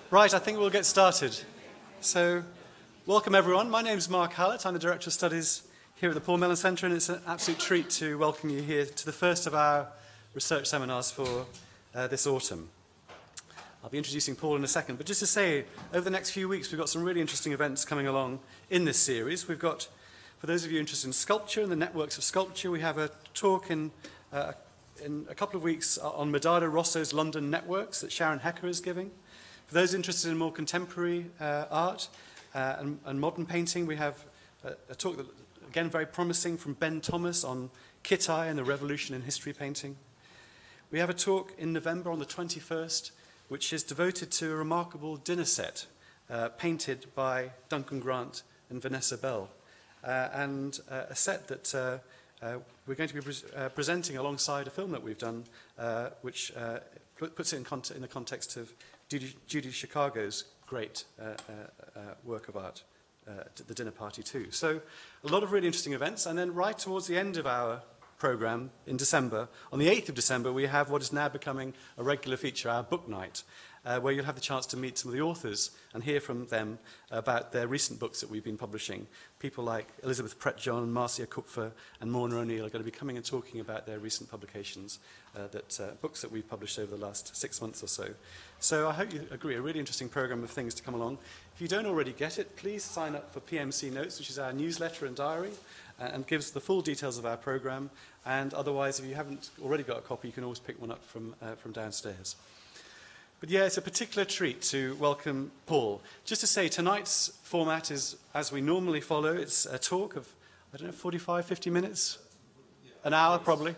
Right, I think we'll get started. So, welcome everyone. My name's Mark Hallett. I'm the Director of Studies here at the Paul Mellon Centre, and it's an absolute treat to welcome you here to the first of our research seminars for this autumn. I'll be introducing Paul in a second, but just to say, over the next few weeks, we've got some really interesting events coming along in this series. We've got, for those of you interested in sculpture and the networks of sculpture, we have a talk in a couple of weeks on Medard Rosso's London Networks that Sharon Hecker is giving. For those interested in more contemporary art and modern painting, we have a talk that, again, very promising from Ben Thomas on Kittai and the revolution in history painting. We have a talk in November on the 21st, which is devoted to a remarkable dinner set painted by Duncan Grant and Vanessa Bell, and a set that we're going to be presenting alongside a film that we've done, which puts it in the context of Judy Chicago's great work of art, The Dinner Party too. So a lot of really interesting events, and then right towards the end of our programme in December, on the 8th of December, we have what is now becoming a regular feature, our book night, where you'll have the chance to meet some of the authors and hear from them about their recent books that we've been publishing. People like Elizabeth Pratt-John, Marcia Kupfer, and Morna O'Neill are going to be coming and talking about their recent publications, books that we've published over the last 6 months or so. So I hope you agree, a really interesting programme of things to come along. If you don't already get it, please sign up for PMC Notes, which is our newsletter and diary, and gives the full details of our programme. And otherwise, if you haven't already got a copy, you can always pick one up from downstairs. But yeah, it's a particular treat to welcome Paul. Just to say, tonight's format is as we normally follow. It's a talk of, 45, 50 minutes? An hour, probably.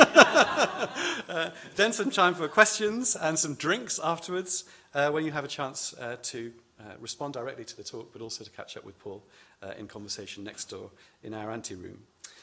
Then some time for questions and some drinks afterwards, when you have a chance to respond directly to the talk, but also to catch up with Paul in conversation next door in our ante-room.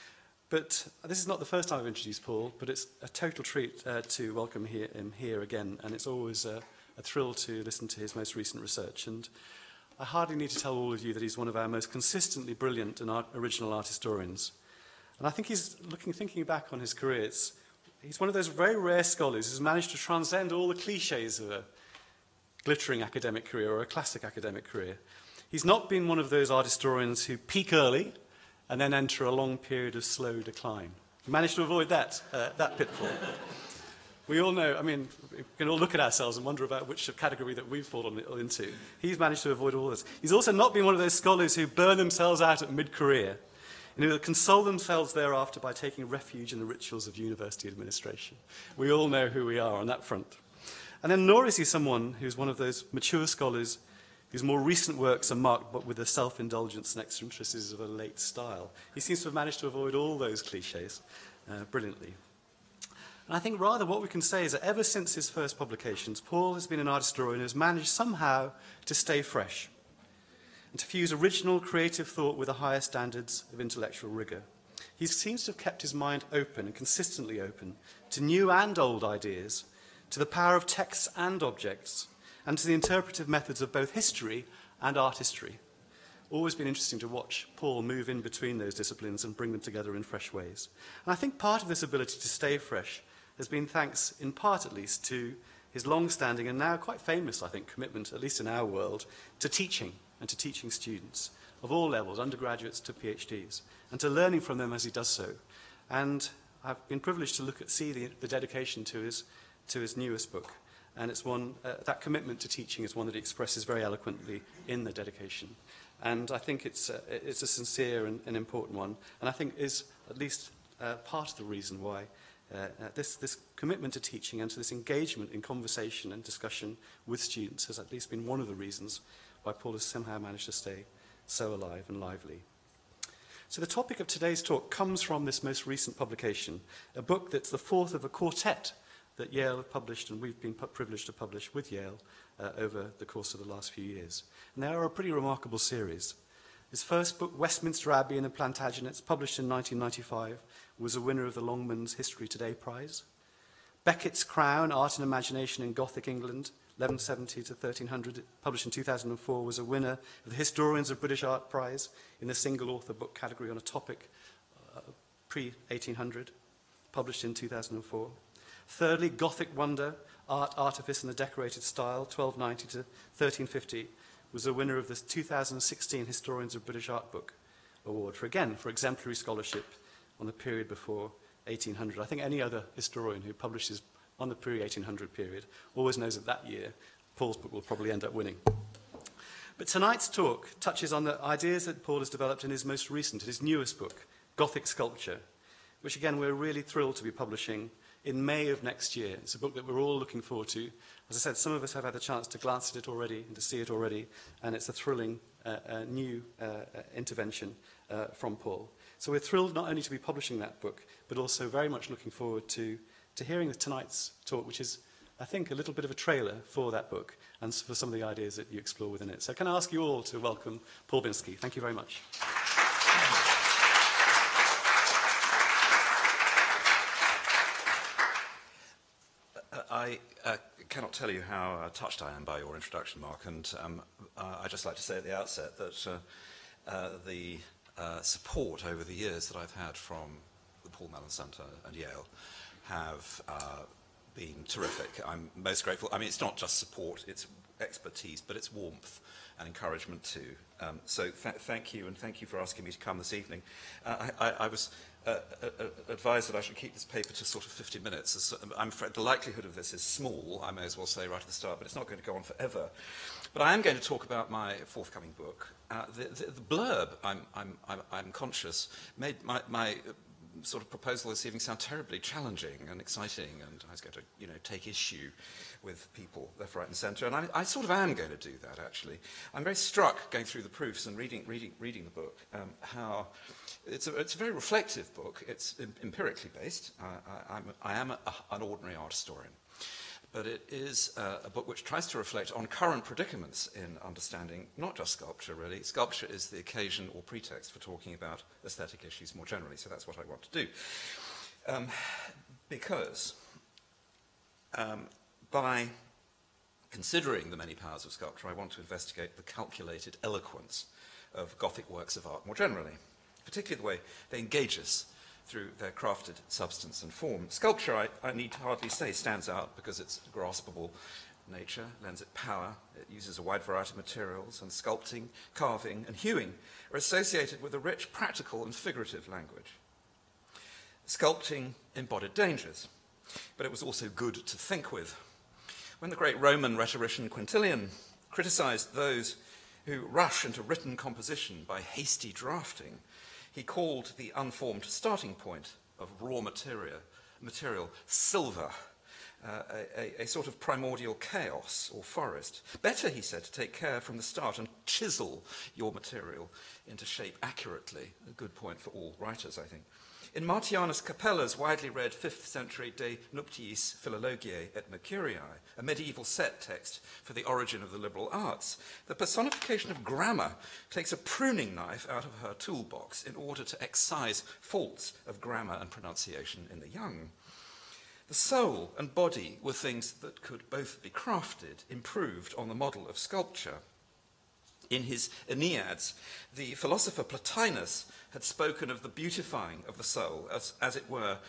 But this is not the first time I've introduced Paul, but it's a total treat to welcome him here again, and it's always a thrill to listen to his most recent research. And I hardly need to tell all of you that he's one of our most consistently brilliant and original art historians. And I think thinking back on his career, he's one of those very rare scholars who's managed to transcend all the cliches of a glittering academic career or a classic academic career. He's not been one of those art historians who peak early and then enter a long period of slow decline. He managed to avoid that pitfall. We all know, we can all look at ourselves and wonder about which category that we've fallen into. He's managed to avoid all this. He's also not been one of those scholars who burn themselves out at mid-career and who console themselves thereafter by taking refuge in the rituals of university administration. We all know who we are on that front. And then nor is he someone who's one of those mature scholars whose more recent works are marked but with the self-indulgence and eccentricities of a late style. He seems to have managed to avoid all those cliches brilliantly. And I think rather what we can say is that ever since his first publications, Paul has been an art historian who has managed somehow to stay fresh and to fuse original creative thought with the higher standards of intellectual rigour. He seems to have kept his mind open and consistently open to new and old ideas, to the power of texts and objects, and to the interpretive methods of both history and art history. Always been interesting to watch Paul move in between those disciplines and bring them together in fresh ways. And I think part of this ability to stay fresh has been thanks, in part at least, to his long-standing and now quite famous, I think, commitment, at least in our world, to teaching and to teaching students of all levels, undergraduates to PhDs, and to learning from them as he does so. And I've been privileged to see the dedication to his newest book. And it's one, that commitment to teaching is one that he expresses very eloquently in the dedication. And I think it's a sincere and important one, and I think is at least part of the reason why this commitment to teaching and to this engagement in conversation and discussion with students has at least been one of the reasons why Paul has somehow managed to stay so alive and lively. So the topic of today's talk comes from this most recent publication, a book that's the fourth of a quartet that Yale have published, and we've been privileged to publish with Yale over the course of the last few years. And they are a pretty remarkable series. His first book, Westminster Abbey and the Plantagenets, published in 1995, was a winner of the Longman's History Today Prize. Beckett's Crown, Art and Imagination in Gothic England, 1170 to 1300, published in 2004, was a winner of the Historians of British Art Prize in the single author book category on a topic pre-1800, published in 2004. Thirdly, Gothic wonder, art, artifice, and the decorated style, 1290 to 1350, was a winner of the 2016 Historians of British Art Book Award for exemplary scholarship on the period before 1800. I think any other historian who publishes on the pre-1800 period always knows that year Paul's book will probably end up winning. But tonight's talk touches on the ideas that Paul has developed in his most recent, his newest book, Gothic Sculpture, which again we're really thrilled to be publishing in May of next year. It's a book that we're all looking forward to. As I said, some of us have had a chance to glance at it already and to see it already, and it's a thrilling new intervention from Paul. So we're thrilled not only to be publishing that book, but also very much looking forward to hearing tonight's talk, which is, I think, a little bit of a trailer for that book and for some of the ideas that you explore within it. So can I ask you all to welcome Paul Binski? Thank you very much. I cannot tell you how touched I am by your introduction, Mark, and I'd just like to say at the outset that the support over the years that I've had from the Paul Mellon Centre and Yale have been terrific. I'm most grateful. I mean, it's not just support, it's expertise, but it's warmth and encouragement too. So thank you, and thank you for asking me to come this evening. I was advised that I should keep this paper to sort of 50 minutes. I'm afraid the likelihood of this is small, I may as well say right at the start, but it's not going to go on forever. But I am going to talk about my forthcoming book. The blurb, I'm conscious, made my sort of proposal this evening sound terribly challenging and exciting, and I was going to, take issue with people left, right, and centre, and I sort of am going to do that. Actually, I'm very struck going through the proofs and reading the book how it's a very reflective book. It's empirically based. I am an ordinary art historian, but it is a book which tries to reflect on current predicaments in understanding not just sculpture, really. Sculpture is the occasion or pretext for talking about aesthetic issues more generally, so that's what I want to do. Because by considering the many powers of sculpture, I want to investigate the calculated eloquence of Gothic works of art more generally, particularly the way they engage us through their crafted substance and form. Sculpture, I need hardly say, stands out because its graspable nature lends it power. It uses a wide variety of materials, and sculpting, carving, and hewing are associated with a rich practical and figurative language. Sculpting embodied dangers, but it was also good to think with. When the great Roman rhetorician Quintilian criticized those who rush into written composition by hasty drafting, he called the unformed starting point of raw material silver, a sort of primordial chaos or forest. Better, he said, to take care from the start and chisel your material into shape accurately. A good point for all writers, I think. In Martianus Capella's widely read 5th century De Nuptiis Philologiae et Mercuriae, a medieval set text for the origin of the liberal arts, the personification of grammar takes a pruning knife out of her toolbox in order to excise faults of grammar and pronunciation in the young. The soul and body were things that could both be crafted, improved on the model of sculpture. In his Aeneads, the philosopher Plotinus had spoken of the beautifying of the soul as if it were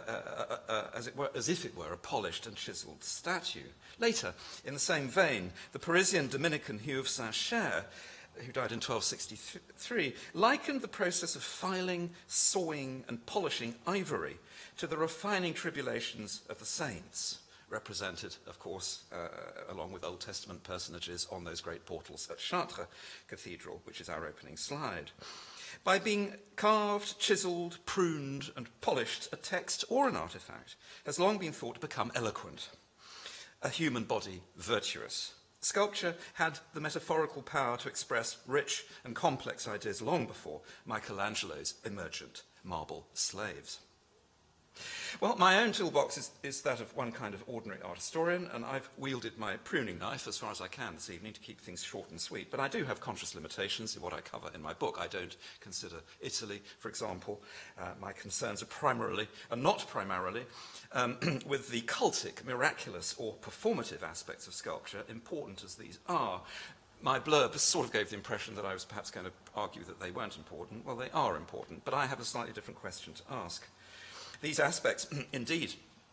a polished and chiseled statue. Later, in the same vein, the Parisian Dominican Hugh of Saint-Cher, who died in 1263, likened the process of filing, sawing, and polishing ivory to the refining tribulations of the saints, represented, of course, along with Old Testament personages on those great portals at Chartres Cathedral, which is our opening slide. By being carved, chiselled, pruned, and polished, a text or an artifact has long been thought to become eloquent, a human body virtuous. Sculpture had the metaphorical power to express rich and complex ideas long before Michelangelo's emergent marble slaves. Well, my own toolbox is that of one kind of ordinary art historian, and I've wielded my pruning knife as far as I can this evening to keep things short and sweet, but I do have conscious limitations in what I cover in my book. I don't consider Italy, for example. My concerns are primarily, and not primarily, with the cultic, miraculous, or performative aspects of sculpture, important as these are. My blurb sort of gave the impression that I was perhaps going to argue that they weren't important. Well, they are important, but I have a slightly different question to ask. These aspects, indeed,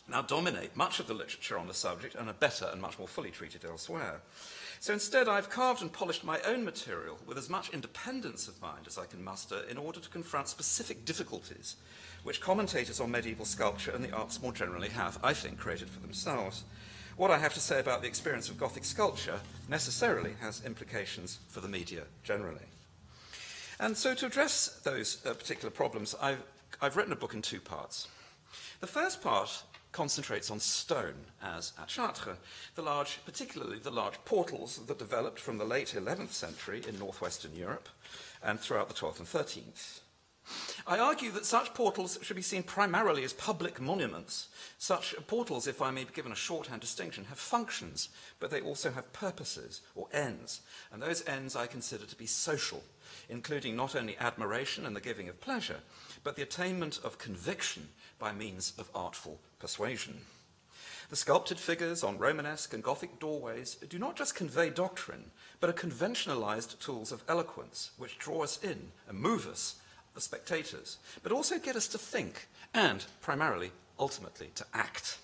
now dominate much of the literature on the subject and are better and much more fully treated elsewhere. So instead, I've carved and polished my own material with as much independence of mind as I can muster in order to confront specific difficulties which commentators on medieval sculpture and the arts more generally have, I think, created for themselves. What I have to say about the experience of Gothic sculpture necessarily has implications for the media generally. And so to address those particular problems, I've written a book in two parts. The first part concentrates on stone, as at Chartres, particularly the large portals that developed from the late 11th century in northwestern Europe and throughout the 12th and 13th. I argue that such portals should be seen primarily as public monuments. Such portals, if I may be given a shorthand distinction, have functions, but they also have purposes or ends, and those ends I consider to be social, including not only admiration and the giving of pleasure, but the attainment of conviction by means of artful persuasion. The sculpted figures on Romanesque and Gothic doorways do not just convey doctrine, but are conventionalized tools of eloquence, which draw us in and move us, the spectators, but also get us to think and, primarily, ultimately, to act.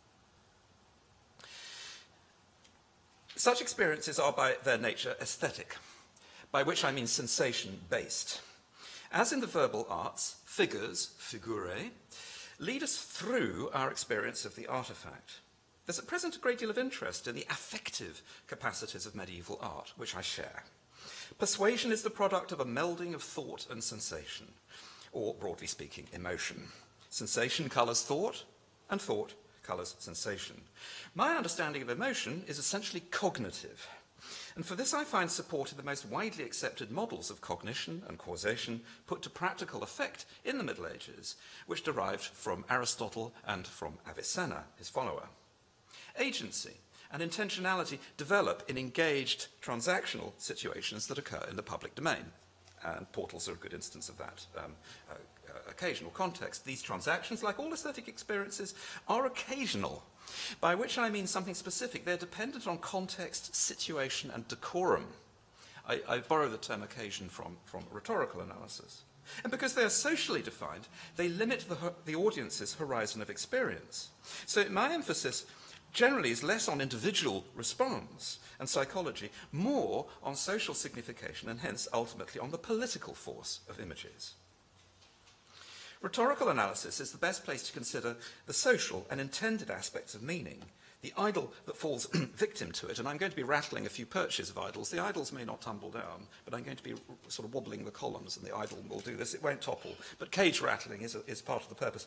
Such experiences are by their nature aesthetic, by which I mean sensation-based. As in the verbal arts, figures, figurae, lead us through our experience of the artifact. There's at present a great deal of interest in the affective capacities of medieval art, which I share. Persuasion is the product of a melding of thought and sensation, or, broadly speaking, emotion. Sensation colours thought, and thought colours sensation. My understanding of emotion is essentially cognitive, and for this I find support in the most widely accepted models of cognition and causation put to practical effect in the Middle Ages, which derived from Aristotle and from Avicenna, his follower. Agency and intentionality develop in engaged transactional situations that occur in the public domain. And portals are a good instance of that occasional context. These transactions, like all aesthetic experiences, are occasional, by which I mean something specific. They're dependent on context, situation, and decorum. I borrow the term occasion from rhetorical analysis. And because they are socially defined, they limit the audience's horizon of experience. So my emphasis generally is less on individual response and psychology, more on social signification and hence ultimately on the political force of images. Rhetorical analysis is the best place to consider the social and intended aspects of meaning, the idol that falls victim to it, and I'm going to be rattling a few perches of idols. The idols may not tumble down, but I'm going to be sort of wobbling the columns, and the idol will do this. It won't topple, but cage rattling is part of the purpose.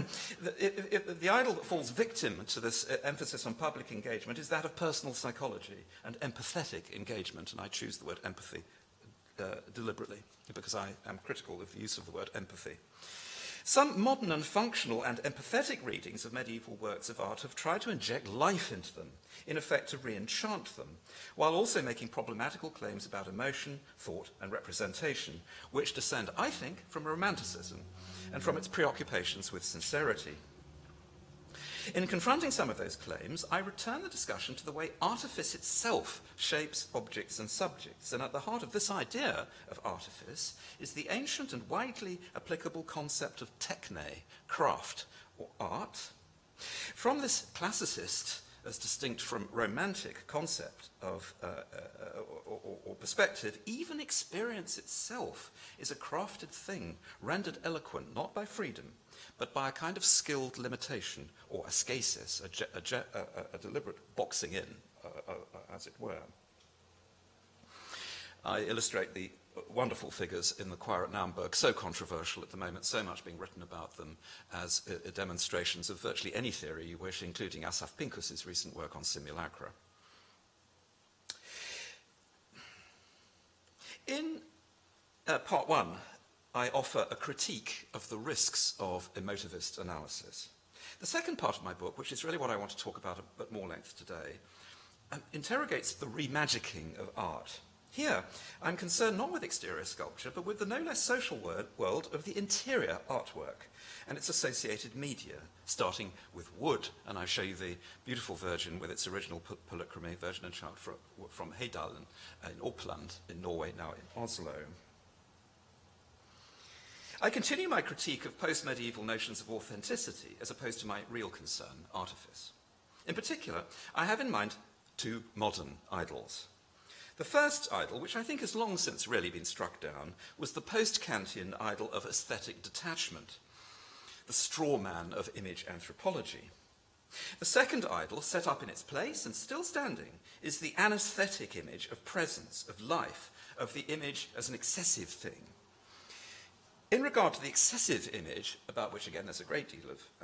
The idol that falls victim to this emphasis on public engagement is that of personal psychology and empathetic engagement, and I choose the word empathy deliberately, because I am critical of the use of the word empathy. Some modern and functional and empathetic readings of medieval works of art have tried to inject life into them, in effect to re-enchant them, while also making problematical claims about emotion, thought, and representation, which descend, I think, from Romanticism and from its preoccupations with sincerity. In confronting some of those claims, I return the discussion to the way artifice itself shapes objects and subjects, and at the heart of this idea of artifice is the ancient and widely applicable concept of techne, craft, or art. From this classicist, as distinct from romantic concept of or perspective, even experience itself is a crafted thing, rendered eloquent not by freedom, but by a kind of skilled limitation, or ascesis, a deliberate boxing in, as it were. I illustrate the wonderful figures in the choir at Naumburg, so controversial at the moment, so much being written about them as demonstrations of virtually any theory you wish, including Asaf Pinkus's recent work on simulacra. In part one, I offer a critique of the risks of emotivist analysis. The second part of my book, which is really what I want to talk about at more length today, interrogates the remagicking of art. Here, I'm concerned not with exterior sculpture, but with the no less social world of the interior artwork and its associated media, starting with wood. And I show you the beautiful Virgin with its original polychrome, Virgin and Child, from Heidalen in Uppland in Norway, now in Oslo. I continue my critique of post-medieval notions of authenticity as opposed to my real concern, artifice. In particular, I have in mind two modern idols. The first idol, which I think has long since really been struck down, was the post-Kantian idol of aesthetic detachment, the straw man of image anthropology. The second idol, set up in its place and still standing, is the anesthetic image of presence, of life, of the image as an excessive thing. In regard to the excessive image, about which again there's a great deal of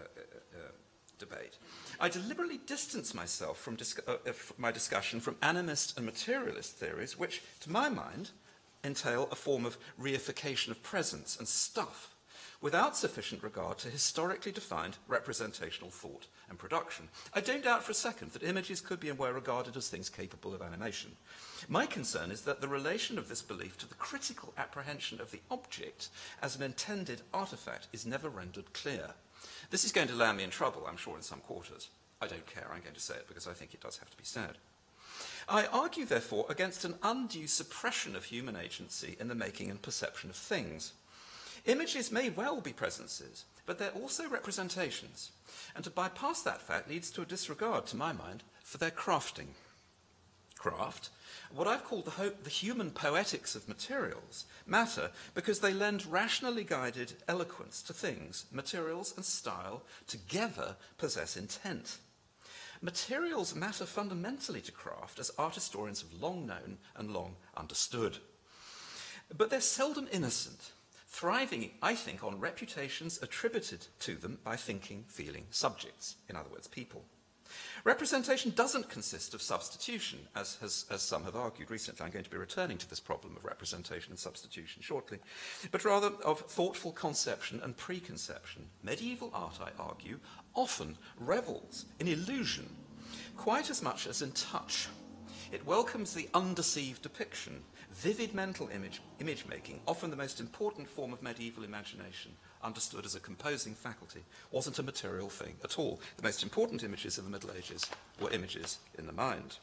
debate, I deliberately distance myself from my discussion from animist and materialist theories, which, to my mind, entail a form of reification of presence and stuff, without sufficient regard to historically defined representational thought and production. I don't doubt for a second that images could be and were regarded as things capable of animation. My concern is that the relation of this belief to the critical apprehension of the object as an intended artifact is never rendered clear. This is going to land me in trouble, I'm sure, in some quarters. I don't care, I'm going to say it because I think it does have to be said. I argue, therefore, against an undue suppression of human agency in the making and perception of things. Images may well be presences, but they're also representations, and to bypass that fact leads to a disregard, to my mind, for their crafting. Craft, what I've called the human poetics of materials, matter because they lend rationally guided eloquence to things. Materials and style together possess intent. Materials matter fundamentally to craft, as art historians have long known and long understood. But they're seldom innocent, thriving, I think, on reputations attributed to them by thinking, feeling subjects, in other words, people. Representation doesn't consist of substitution, as some have argued recently. I'm going to be returning to this problem of representation and substitution shortly, but rather of thoughtful conception and preconception. Medieval art, I argue, often revels in illusion, quite as much as in touch. It welcomes the undeceived depiction, vivid mental image-making, often the most important form of medieval imagination, understood as a composing faculty, wasn't a material thing at all. The most important images of the Middle Ages were images in the mind.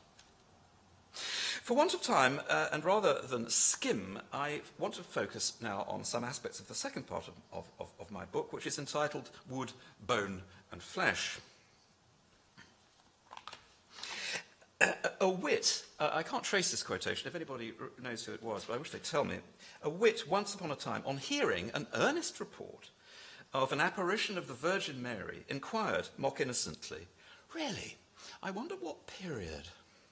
For want of time, and rather than skim, I want to focus now on some aspects of the second part of my book, which is entitled Wood, Bone and Flesh. A wit, I can't trace this quotation, if anybody knows who it was, but I wish they'd tell me. A wit, once upon a time, on hearing an earnest report of an apparition of the Virgin Mary, inquired mock innocently, "Really? I wonder what period?"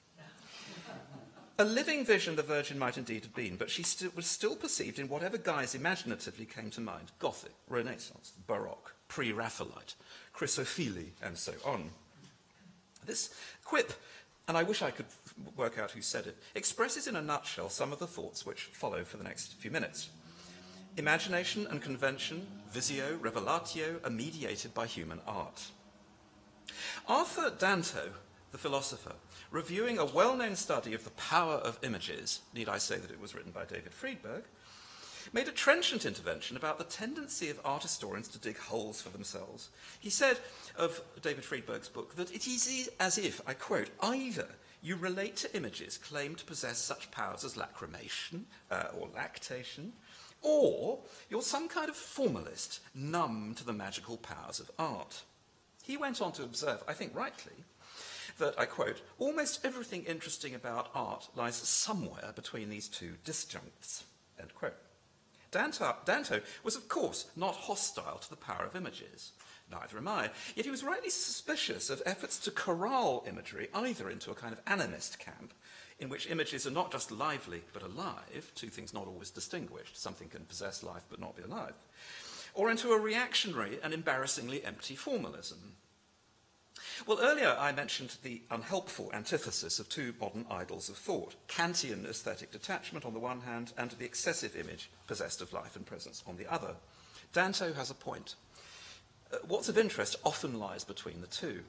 A living vision the Virgin might indeed have been, but she was still perceived in whatever guise imaginatively came to mind: Gothic, Renaissance, Baroque, pre-Raphaelite, Chrysophilie, and so on. This quip, and I wish I could work out who said it, expresses in a nutshell some of the thoughts which follow for the next few minutes. Imagination and convention, visio, revelatio, are mediated by human art. Arthur Danto, the philosopher, reviewing a well-known study of the power of images, need I say that it was written by David Friedberg, made a trenchant intervention about the tendency of art historians to dig holes for themselves. He said of David Friedberg's book that it is as if, I quote, either you relate to images claimed to possess such powers as lacrimation or lactation, or you're some kind of formalist numb to the magical powers of art. He went on to observe, I think rightly, that, I quote, almost everything interesting about art lies somewhere between these two disjuncts, end quote. Danto was, of course, not hostile to the power of images. Neither am I. Yet he was rightly suspicious of efforts to corral imagery either into a kind of animist camp, in which images are not just lively but alive, two things not always distinguished, something can possess life but not be alive, or into a reactionary and embarrassingly empty formalism. Well, earlier I mentioned the unhelpful antithesis of two modern idols of thought, Kantian aesthetic detachment on the one hand, and the excessive image possessed of life and presence on the other. Danto has a point. What's of interest often lies between the two.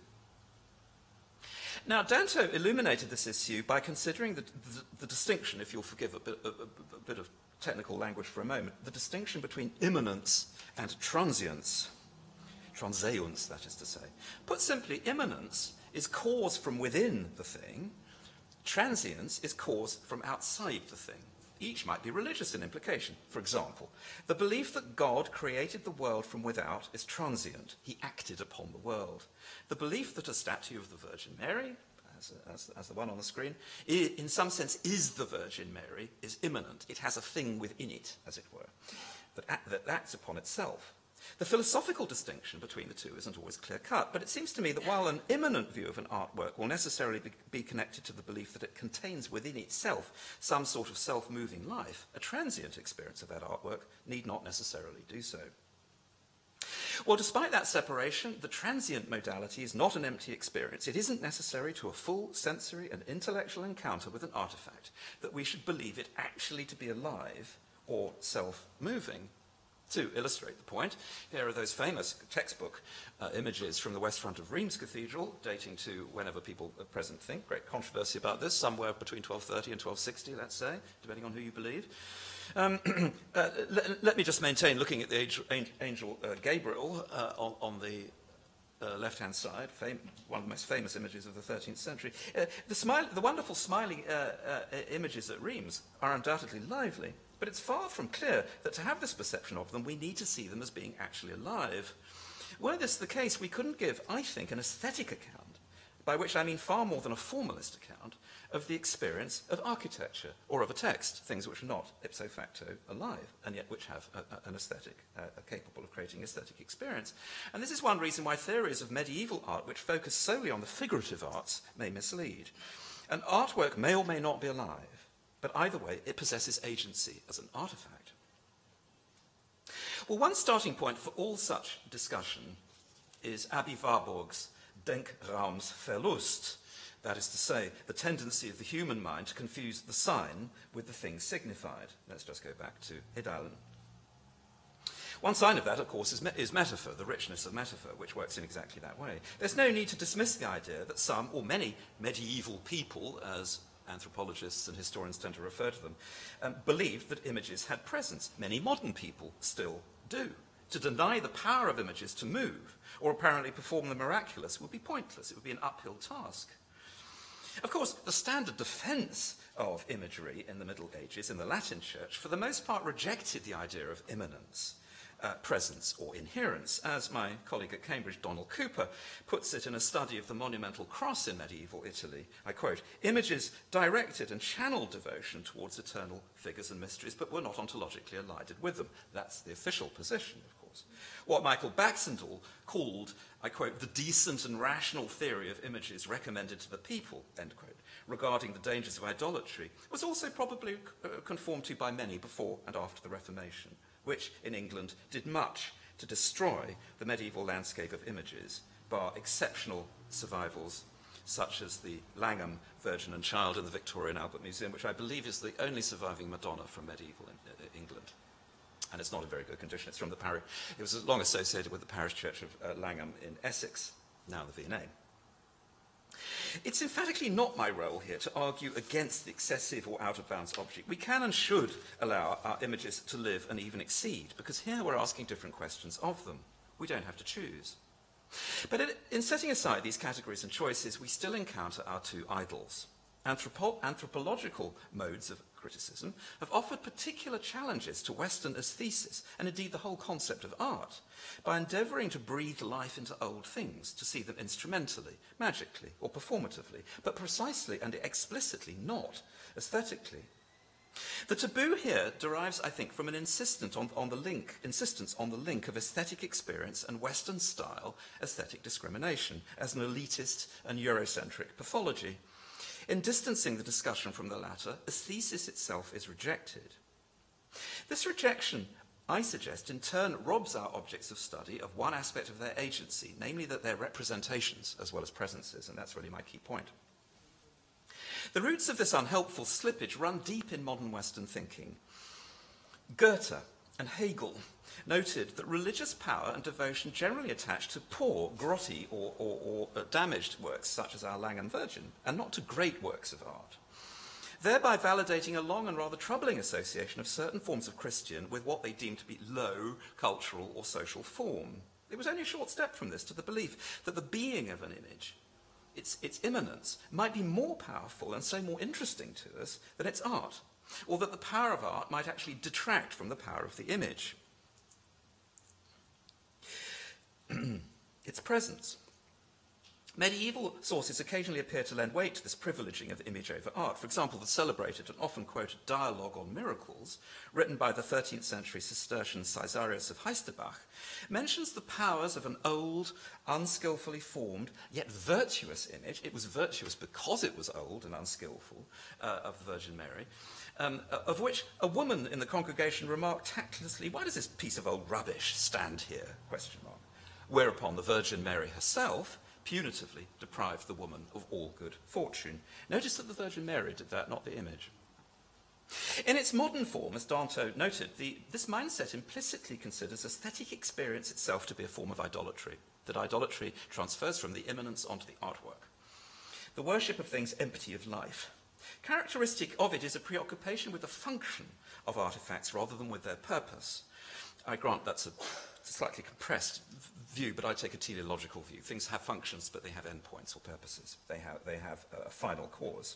Now, Danto illuminated this issue by considering the distinction, if you'll forgive a bit of technical language for a moment, the distinction between immanence and transience. Transeunce, that is to say. Put simply, immanence is cause from within the thing, transience is cause from outside the thing. Each might be religious in implication. For example, the belief that God created the world from without is transient. He acted upon the world. The belief that a statue of the Virgin Mary, as the one on the screen, in some sense is the Virgin Mary, is immanent. It has a thing within it, as it were, that acts upon itself. The philosophical distinction between the two isn't always clear-cut, but it seems to me that while an immanent view of an artwork will necessarily be connected to the belief that it contains within itself some sort of self-moving life, a transient experience of that artwork need not necessarily do so. Well, despite that separation, the transient modality is not an empty experience. It isn't necessary to a full sensory and intellectual encounter with an artifact that we should believe it actually to be alive or self-moving. To illustrate the point, here are those famous textbook images from the west front of Reims Cathedral, dating to whenever people at present think. Great controversy about this, somewhere between 1230 and 1260, let's say, depending on who you believe. Let me just maintain, looking at the angel Gabriel on the left-hand side, one of the most famous images of the 13th century. The wonderful smiling images at Reims are undoubtedly lively, but it's far from clear that to have this perception of them, we need to see them as being actually alive. Were this the case, we couldn't give, I think, an aesthetic account, by which I mean far more than a formalist account, of the experience of architecture or of a text, things which are not ipso facto alive, and yet which have an aesthetic, are capable of creating aesthetic experience. And this is one reason why theories of medieval art which focus solely on the figurative arts may mislead. An artwork may or may not be alive, but either way, it possesses agency as an artifact. Well, one starting point for all such discussion is Abby Warburg's Denkraumsverlust, that is to say, the tendency of the human mind to confuse the sign with the thing signified. Let's just go back to Hidalgo. One sign of that, of course, is metaphor, the richness of metaphor, which works in exactly that way. There's no need to dismiss the idea that some, or many, medieval people, as anthropologists and historians tend to refer to them, believed that images had presence. Many modern people still do. To deny the power of images to move, or apparently perform the miraculous, would be pointless. It would be an uphill task. Of course, the standard defense of imagery in the Middle Ages in the Latin Church, for the most part, rejected the idea of immanence, presence, or inherence, as my colleague at Cambridge, Donald Cooper, puts it in a study of the monumental cross in medieval Italy. I quote, "Images directed and channeled devotion towards eternal figures and mysteries, but were not ontologically allied with them." That's the official position, of course. What Michael Baxendall called, I quote, "the decent and rational theory of images recommended to the people," end quote, regarding the dangers of idolatry, was also probably conformed to by many before and after the Reformation, which in England did much to destroy the medieval landscape of images, bar exceptional survivals such as the Langham Virgin and Child in the Victoria and Albert Museum, which I believe is the only surviving Madonna from medieval England. And it's not in very good condition. It's from the parish. It was long associated with the parish church of Langham in Essex, now the V&A. It's emphatically not my role here to argue against the excessive or out-of-bounds object. We can and should allow our images to live and even exceed, because here we're asking different questions of them. We don't have to choose. But in setting aside these categories and choices, we still encounter our two idols. Anthropological modes of criticism have offered particular challenges to Western aesthesis, and indeed the whole concept of art, by endeavouring to breathe life into old things, to see them instrumentally, magically, or performatively, but precisely and explicitly not aesthetically. The taboo here derives, I think, from an insistence on the link of aesthetic experience and Western style aesthetic discrimination as an elitist and Eurocentric pathology. In distancing the discussion from the latter, aesthesis itself is rejected. This rejection, I suggest, in turn robs our objects of study of one aspect of their agency, namely that they're representations as well as presences, and that's really my key point. The roots of this unhelpful slippage run deep in modern Western thinking. Goethe and Hegel noted that religious power and devotion generally attach to poor, grotty, or damaged works such as our Langham Virgin, and not to great works of art, thereby validating a long and rather troubling association of certain forms of Christian with what they deemed to be low cultural or social form. It was only a short step from this to the belief that the being of an image, its immanence, might be more powerful and so more interesting to us than its art. or that the power of art might actually detract from the power of the image. Its presence. Medieval sources occasionally appear to lend weight to this privileging of image over art. For example, the celebrated and often quoted dialogue on miracles, written by the 13th century Cistercian Caesarius of Heisterbach, mentions the powers of an old, unskillfully formed, yet virtuous image. It was virtuous because it was old and unskillful, of the Virgin Mary, of which a woman in the congregation remarked tactlessly, "Why does this piece of old rubbish stand here?" ? Whereupon the Virgin Mary herself punitively deprived the woman of all good fortune. Notice that the Virgin Mary did that, not the image. In its modern form, as Danto noted, this mindset implicitly considers aesthetic experience itself to be a form of idolatry, that idolatry transfers from the immanence onto the artwork. The worship of things empty of life. Characteristic of it is a preoccupation with the function of artifacts rather than with their purpose. I grant that's a slightly compressed view, but I take a teleological view. Things have functions, but they have endpoints or purposes. They have a final cause.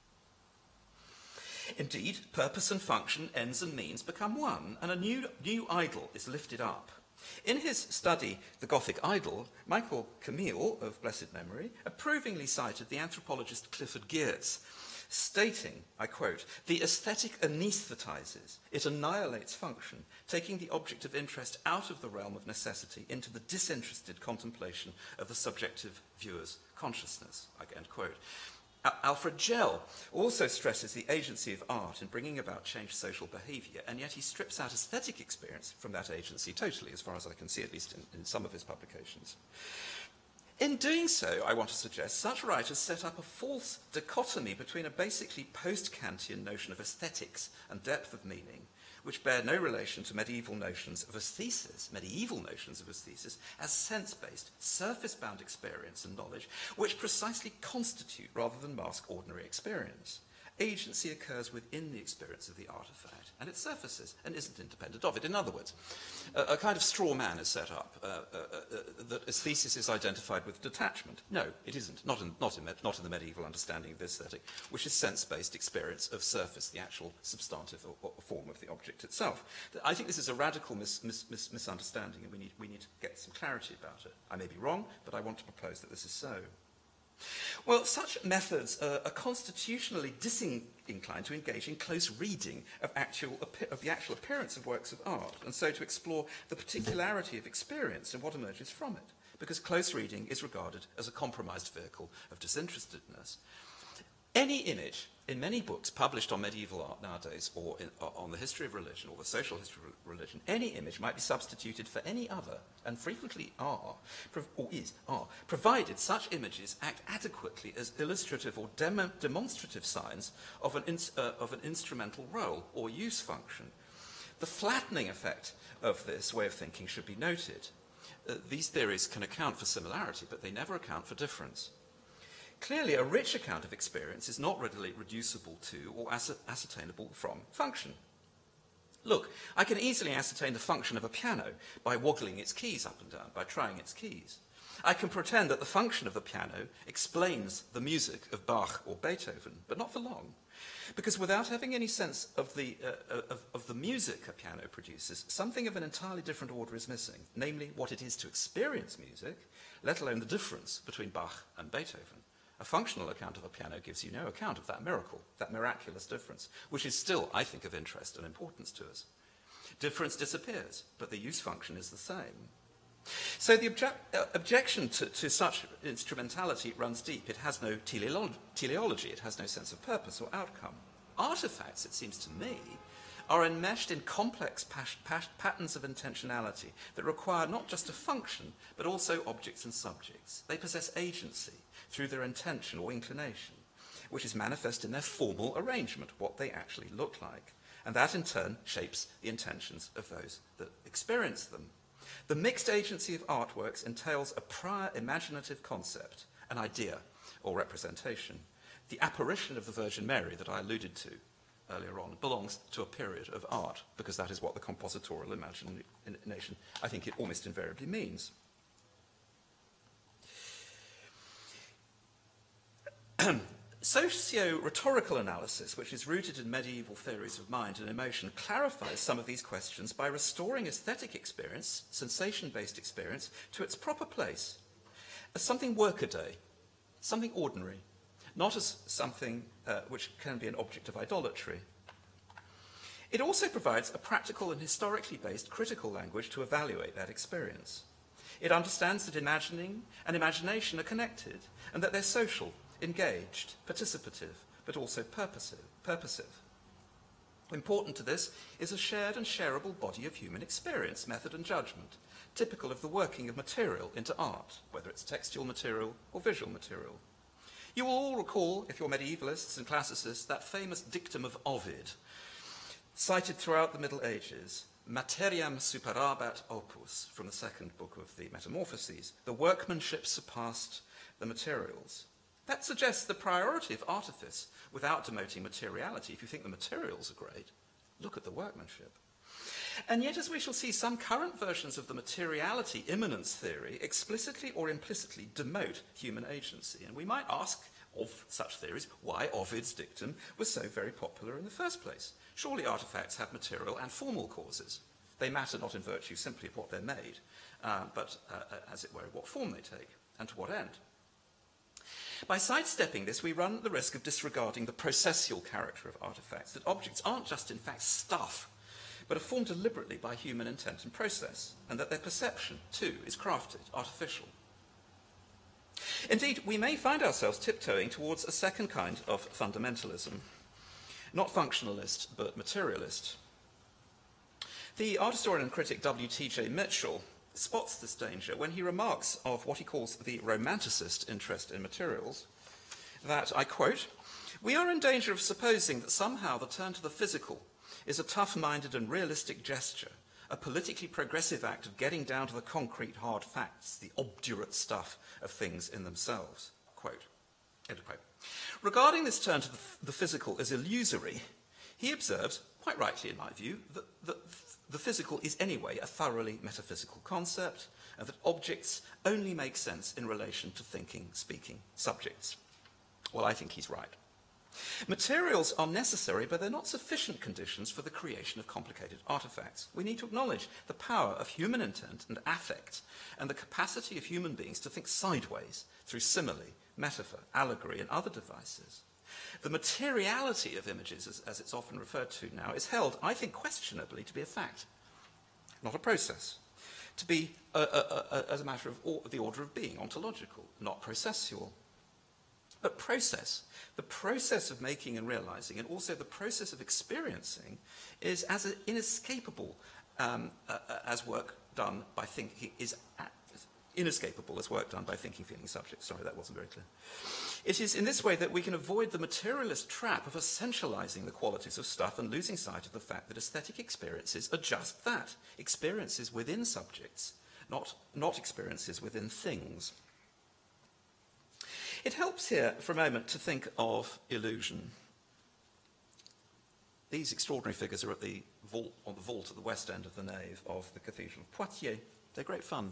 Indeed, purpose and function, ends and means, become one, and a new idol is lifted up. In his study, The Gothic Idol, Michael Camille, of blessed memory, approvingly cited the anthropologist Clifford Geertz, stating, I quote, "The aesthetic anaesthetizes, it annihilates function, taking the object of interest out of the realm of necessity into the disinterested contemplation of the subjective viewer's consciousness," end quote. Alfred Gell also stresses the agency of art in bringing about changed social behavior, and yet he strips out aesthetic experience from that agency totally, as far as I can see, at least in some of his publications. In doing so, I want to suggest, such writers set up a false dichotomy between a basically post-Kantian notion of aesthetics and depth of meaning, which bear no relation to medieval notions of aesthesis as sense-based, surface-bound experience and knowledge, which precisely constitute rather than mask ordinary experience. Agency occurs within the experience of the artifact, and it surfaces and isn't independent of it. In other words, a kind of straw man is set up, that aesthesis is identified with detachment. No, it isn't, not in the medieval understanding of the aesthetic, which is sense-based experience of surface, the actual substantive or form of the object itself. I think this is a radical misunderstanding, and we need to get some clarity about it. I may be wrong, but I want to propose that this is so. Well, such methods are constitutionally disinclined to engage in close reading of the actual appearance of works of art, and so to explore the particularity of experience and what emerges from it, because close reading is regarded as a compromised vehicle of disinterestedness. Any image in many books published on medieval art nowadays, or on the history of religion, or the social history of religion, any image might be substituted for any other, and frequently are, provided such images act adequately as illustrative or demonstrative signs of an instrumental role or use function. The flattening effect of this way of thinking should be noted. These theories can account for similarity, but they never account for difference. Clearly, a rich account of experience is not readily reducible to or ascertainable from function. Look, I can easily ascertain the function of a piano by woggling its keys up and down, by trying its keys. I can pretend that the function of the piano explains the music of Bach or Beethoven, but not for long. Because without having any sense of the music a piano produces, something of an entirely different order is missing, namely what it is to experience music, let alone the difference between Bach and Beethoven. A functional account of a piano gives you no account of that miracle, that miraculous difference, which is still, I think, of interest and importance to us. Difference disappears, but the use function is the same. So the objection to such instrumentality runs deep. It has no teleology, it has no sense of purpose or outcome. Artifacts, it seems to me, are enmeshed in complex patterns of intentionality that require not just a function, but also objects and subjects. They possess agency through their intention or inclination, which is manifest in their formal arrangement, what they actually look like. And that in turn shapes the intentions of those that experience them. The mixed agency of artworks entails a prior imaginative concept, an idea or representation. The apparition of the Virgin Mary that I alluded to earlier on belongs to a period of art, because that is what the compositorial imagination, I think, it almost invariably means. Socio-rhetorical analysis, which is rooted in medieval theories of mind and emotion, clarifies some of these questions by restoring aesthetic experience, sensation-based experience, to its proper place as something workaday, something ordinary, not as something which can be an object of idolatry. It also provides a practical and historically based critical language to evaluate that experience. It understands that imagining and imagination are connected and that they're social, engaged, participative, but also purposive. Important to this is a shared and shareable body of human experience, method and judgment, typical of the working of material into art, whether it's textual material or visual material. You will all recall, if you're medievalists and classicists, that famous dictum of Ovid, cited throughout the Middle Ages, materiam superabat opus, from the second book of the Metamorphoses, the workmanship surpassed the materials. That suggests the priority of artifice without demoting materiality. If you think the materials are great, look at the workmanship. And yet, as we shall see, some current versions of the materiality immanence theory explicitly or implicitly demote human agency. And we might ask of such theories why Ovid's dictum was so very popular in the first place. Surely artifacts have material and formal causes. They matter not in virtue simply of what they're made, but, as it were, what form they take and to what end. By sidestepping this, we run the risk of disregarding the processual character of artifacts, that objects aren't just in fact stuff, but are formed deliberately by human intent and process, and that their perception, too, is crafted, artificial. Indeed, we may find ourselves tiptoeing towards a second kind of fundamentalism, not functionalist, but materialist. The art historian and critic W.T.J. Mitchell spots this danger when he remarks of what he calls the romanticist interest in materials, that, I quote, "We are in danger of supposing that somehow the turn to the physical is a tough-minded and realistic gesture, a politically progressive act of getting down to the concrete hard facts, the obdurate stuff of things in themselves." Quote, end quote. Regarding this turn to the physical as illusory, he observes, quite rightly in my view, that the physical is anyway a thoroughly metaphysical concept, and that objects only make sense in relation to thinking, speaking subjects. Well, I think he's right. Materials are necessary, but they're not sufficient conditions for the creation of complicated artifacts. We need to acknowledge the power of human intent and affect, and the capacity of human beings to think sideways through simile, metaphor, allegory, and other devices. The materiality of images, as it's often referred to now, is held, I think, questionably to be a fact, not a process, to be as a matter of the order of being, ontological, not processual. But process, the process of making and realizing, and also the process of experiencing, is as inescapable as work done by thinking, inescapable as work done by thinking, feeling subjects. Sorry, that wasn't very clear. It is in this way that we can avoid the materialist trap of essentializing the qualities of stuff and losing sight of the fact that aesthetic experiences are just that, experiences within subjects, not experiences within things. It helps here for a moment to think of illusion. These extraordinary figures are at the vault, on the vault at the west end of the nave of the Cathedral of Poitiers. They're great fun.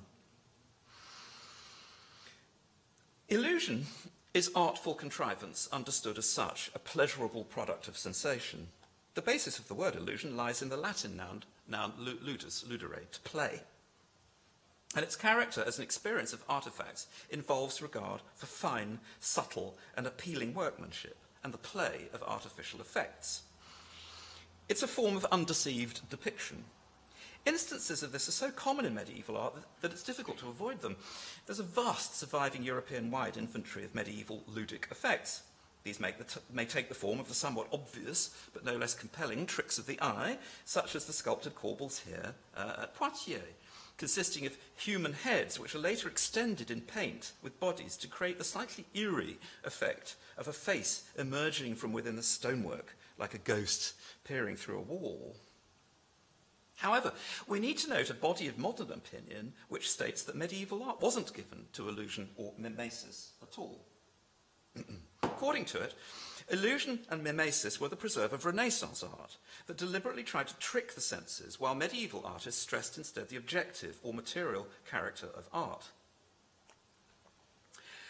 Illusion is artful contrivance, understood as such, a pleasurable product of sensation. The basis of the word illusion lies in the Latin noun ludus, ludere, to play. And its character as an experience of artifacts involves regard for fine, subtle, and appealing workmanship, and the play of artificial effects. It's a form of undeceived depiction. Instances of this are so common in medieval art that it's difficult to avoid them. There's a vast surviving European-wide inventory of medieval ludic effects. These may take the form of the somewhat obvious, but no less compelling, tricks of the eye, such as the sculpted corbels here at Poitiers, consisting of human heads which are later extended in paint with bodies to create the slightly eerie effect of a face emerging from within the stonework, like a ghost peering through a wall. However, we need to note a body of modern opinion which states that medieval art wasn't given to illusion or mimesis at all. According to it, illusion and mimesis were the preserve of Renaissance art that deliberately tried to trick the senses, while medieval artists stressed instead the objective or material character of art.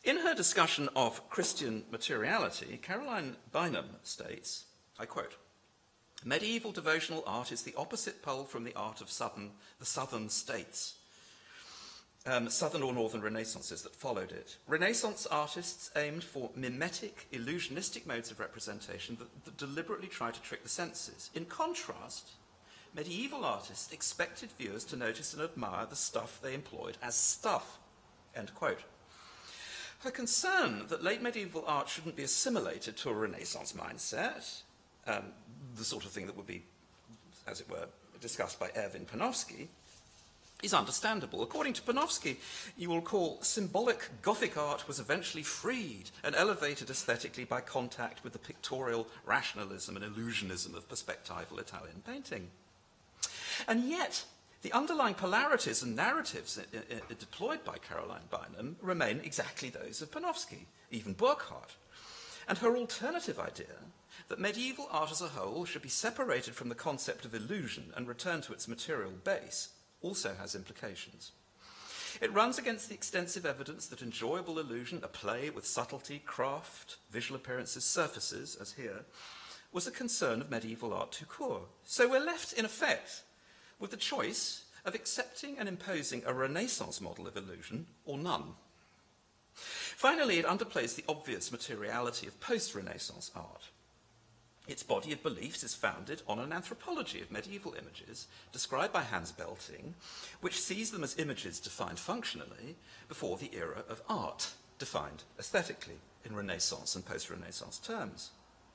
In her discussion of Christian materiality, Caroline Bynum states, I quote, "Medieval devotional art is the opposite pole from the art of the southern states, southern or northern Renaissances that followed it. Renaissance artists aimed for mimetic, illusionistic modes of representation that deliberately try to trick the senses. In contrast, medieval artists expected viewers to notice and admire the stuff they employed as stuff." End quote. Her concern that late medieval art shouldn't be assimilated to a Renaissance mindset, the sort of thing that would be, as it were, discussed by Erwin Panofsky, is understandable. According to Panofsky, you will recall, symbolic Gothic art was eventually freed and elevated aesthetically by contact with the pictorial rationalism and illusionism of perspectival Italian painting. And yet, the underlying polarities and narratives deployed by Caroline Bynum remain exactly those of Panofsky, even Burckhardt. And her alternative idea, that medieval art as a whole should be separated from the concept of illusion and return to its material base, also has implications. It runs against the extensive evidence that enjoyable illusion, a play with subtlety, craft, visual appearances, surfaces, as here, was a concern of medieval art tout court. So we're left, in effect, with the choice of accepting and imposing a Renaissance model of illusion or none. Finally, it underplays the obvious materiality of post-Renaissance art. Its body of beliefs is founded on an anthropology of medieval images described by Hans Belting, which sees them as images defined functionally before the era of art defined aesthetically in Renaissance and post-Renaissance terms.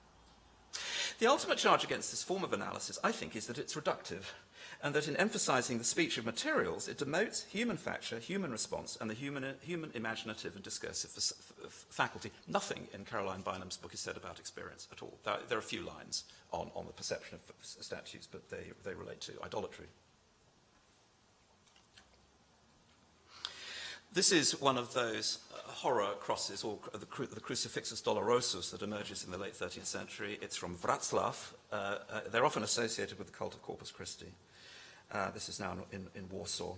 The ultimate charge against this form of analysis, I think, is that it's reductive, and that in emphasizing the speech of materials, it demotes human facture, human response, and the human imaginative and discursive faculty. Nothing in Caroline Bynum's book is said about experience at all. There are a few lines on the perception of statues, but they relate to idolatry. This is one of those horror crosses, or the Crucifixus Dolorosus, that emerges in the late 13th century. It's from Wrocław. They're often associated with the cult of Corpus Christi. This is now in Warsaw.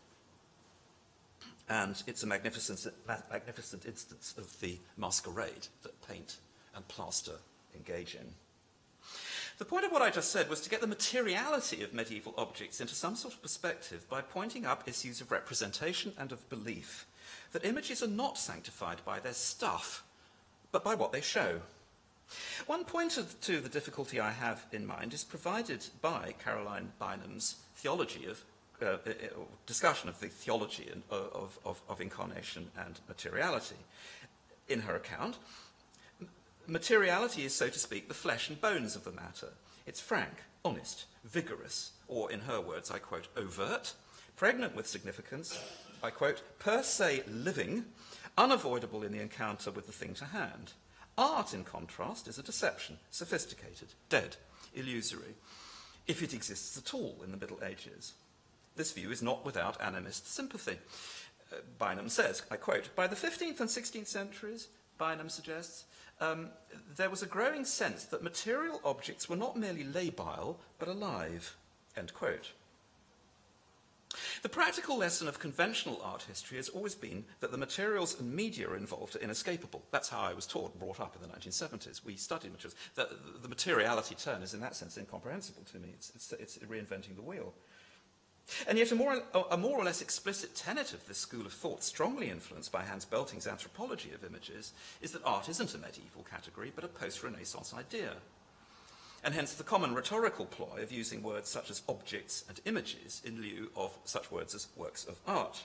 And it's a magnificent instance of the masquerade that paint and plaster engage in. The point of what I just said was to get the materiality of medieval objects into some sort of perspective by pointing up issues of representation and of belief, that images are not sanctified by their stuff, but by what they show. One pointer to the difficulty I have in mind is provided by Caroline Bynum's theology of discussion of the theology of incarnation and materiality. In her account, materiality is, so to speak, the flesh and bones of the matter. It's frank, honest, vigorous, or in her words, I quote, overt, pregnant with significance, I quote, per se living, unavoidable in the encounter with the thing to hand. Art, in contrast, is a deception, sophisticated, dead, illusory, if it exists at all in the Middle Ages. This view is not without animist sympathy. Bynum says, I quote, by the 15th and 16th centuries, Bynum suggests, there was a growing sense that material objects were not merely labile, but alive, end quote. The practical lesson of conventional art history has always been that the materials and media involved are inescapable. That's how I was brought up in the 1970s. We studied materials. The materiality turn is in that sense incomprehensible to me. It's reinventing the wheel. And yet a more or less explicit tenet of this school of thought, strongly influenced by Hans Belting's anthropology of images, is that art isn't a medieval category, but a post-Renaissance idea. And hence the common rhetorical ploy of using words such as objects and images in lieu of such words as works of art.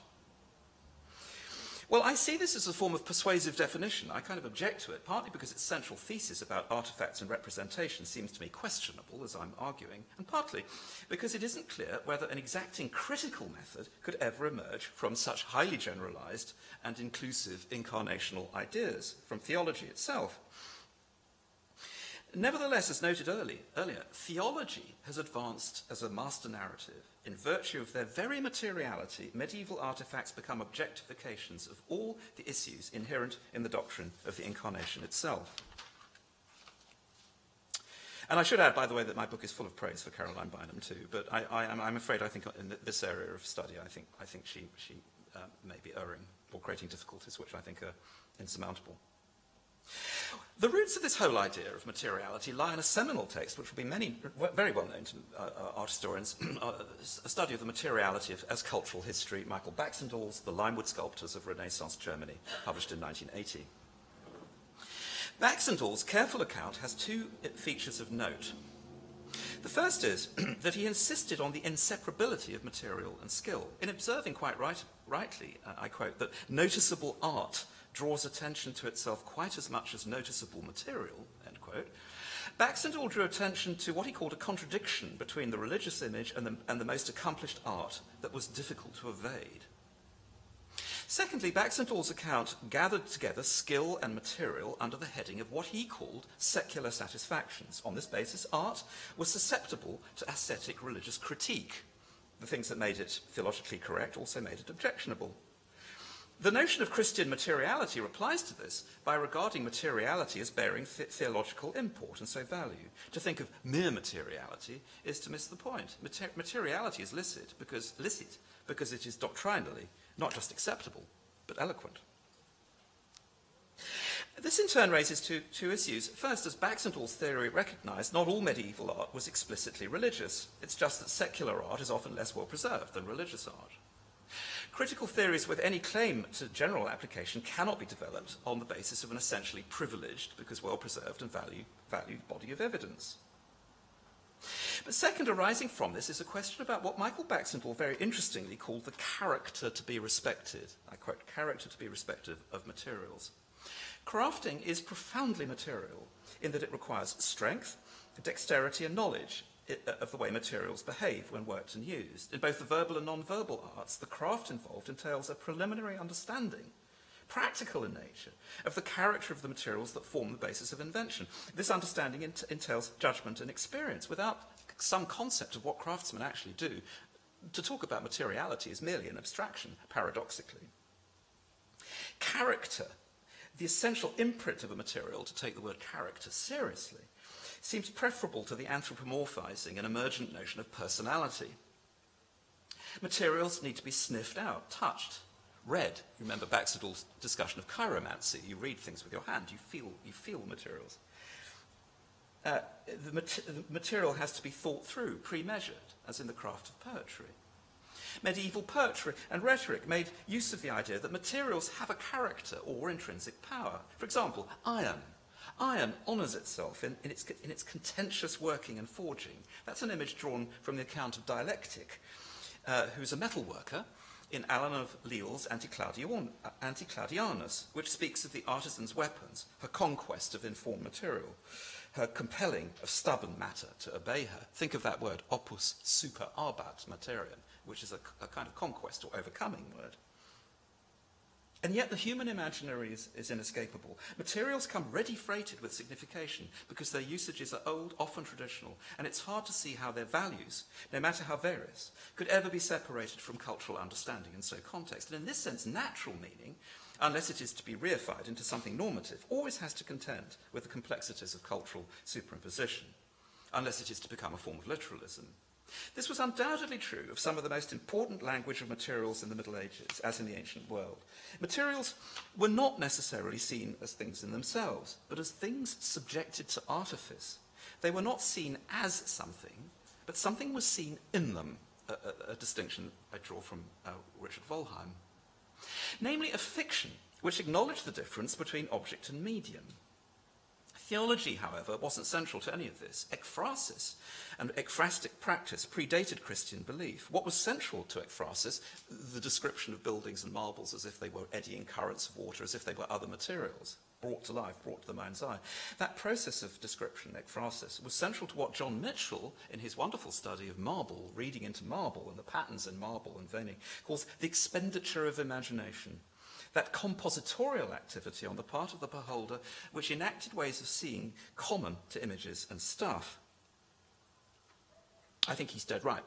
Well, I see this as a form of persuasive definition. I kind of object to it, partly because its central thesis about artifacts and representation seems to me questionable, as I'm arguing, and partly because it isn't clear whether an exacting critical method could ever emerge from such highly generalized and inclusive incarnational ideas, from theology itself. Nevertheless, as noted earlier, theology has advanced as a master narrative. In virtue of their very materiality, medieval artifacts become objectifications of all the issues inherent in the doctrine of the incarnation itself. And I should add, by the way, that my book is full of praise for Caroline Bynum too, but I'm afraid I think in this area of study, I think she may be erring or creating difficulties which I think are insurmountable. The roots of this whole idea of materiality lie in a seminal text which will be very well known to art historians, a study of the materiality as cultural history, Michael Baxendall's The Limewood Sculptors of Renaissance Germany, published in 1980. Baxendall's careful account has two features of note. The first is that he insisted on the inseparability of material and skill, in observing quite rightly, I quote, that noticeable art draws attention to itself quite as much as noticeable material, end quote. Baxendall drew attention to what he called a contradiction between the religious image and the most accomplished art that was difficult to evade. Secondly, Baxendall's account gathered together skill and material under the heading of what he called secular satisfactions. On this basis, art was susceptible to ascetic religious critique. The things that made it theologically correct also made it objectionable. The notion of Christian materiality replies to this by regarding materiality as bearing theological import and so value. To think of mere materiality is to miss the point. Materiality is licit because it is doctrinally not just acceptable, but eloquent. This in turn raises two issues. First, as Baxendall's theory recognised, not all medieval art was explicitly religious. It's just that secular art is often less well preserved than religious art. Critical theories with any claim to general application cannot be developed on the basis of an essentially privileged, because well-preserved and valued body of evidence. But second, arising from this is a question about what Michael Baxendall very interestingly called the character to be respected. I quote, character to be respected of materials. Crafting is profoundly material in that it requires strength, dexterity and knowledge of the way materials behave when worked and used. In both the verbal and non-verbal arts, the craft involved entails a preliminary understanding, practical in nature, of the character of the materials that form the basis of invention. This understanding entails judgment and experience. Without some concept of what craftsmen actually do, to talk about materiality is merely an abstraction, paradoxically. Character, the essential imprint of a material, to take the word character seriously, seems preferable to the anthropomorphizing and emergent notion of personality. Materials need to be sniffed out, touched, read. You remember Baxendall's discussion of chiromancy. You read things with your hand. You feel materials. The material has to be thought through, pre-measured, as in the craft of poetry. Medieval poetry and rhetoric made use of the idea that materials have a character or intrinsic power. For example, iron. Iron honours itself in its contentious working and forging. That's an image drawn from the account of Dialectic, who's a metal worker, in Alan of Lille's Anti-Claudianus, which speaks of the artisan's weapons, her conquest of informed material, her compelling of stubborn matter to obey her. Think of that word, opus super arbat materiam, which is a kind of conquest or overcoming word. And yet the human imaginary is inescapable. Materials come ready freighted with signification because their usages are old, often traditional, and it's hard to see how their values, no matter how various, could ever be separated from cultural understanding and so context. And in this sense, natural meaning, unless it is to be reified into something normative, always has to contend with the complexities of cultural superimposition, unless it is to become a form of literalism. This was undoubtedly true of some of the most important language of materials in the Middle Ages, as in the ancient world. Materials were not necessarily seen as things in themselves, but as things subjected to artifice. They were not seen as something, but something was seen in them, a distinction I draw from Richard Wollheim. Namely, a fiction which acknowledged the difference between object and medium. Theology, however, wasn't central to any of this. Ekphrasis and ekphrastic practice predated Christian belief. What was central to ekphrasis? The description of buildings and marbles as if they were eddying currents of water, as if they were other materials, brought to life, brought to the mind's eye. That process of description, ekphrasis, was central to what John Mitchell, in his wonderful study of marble, reading into marble and the patterns in marble and veining, calls the expenditure of imagination. That compositorial activity on the part of the beholder which enacted ways of seeing common to images and stuff. I think he's dead right.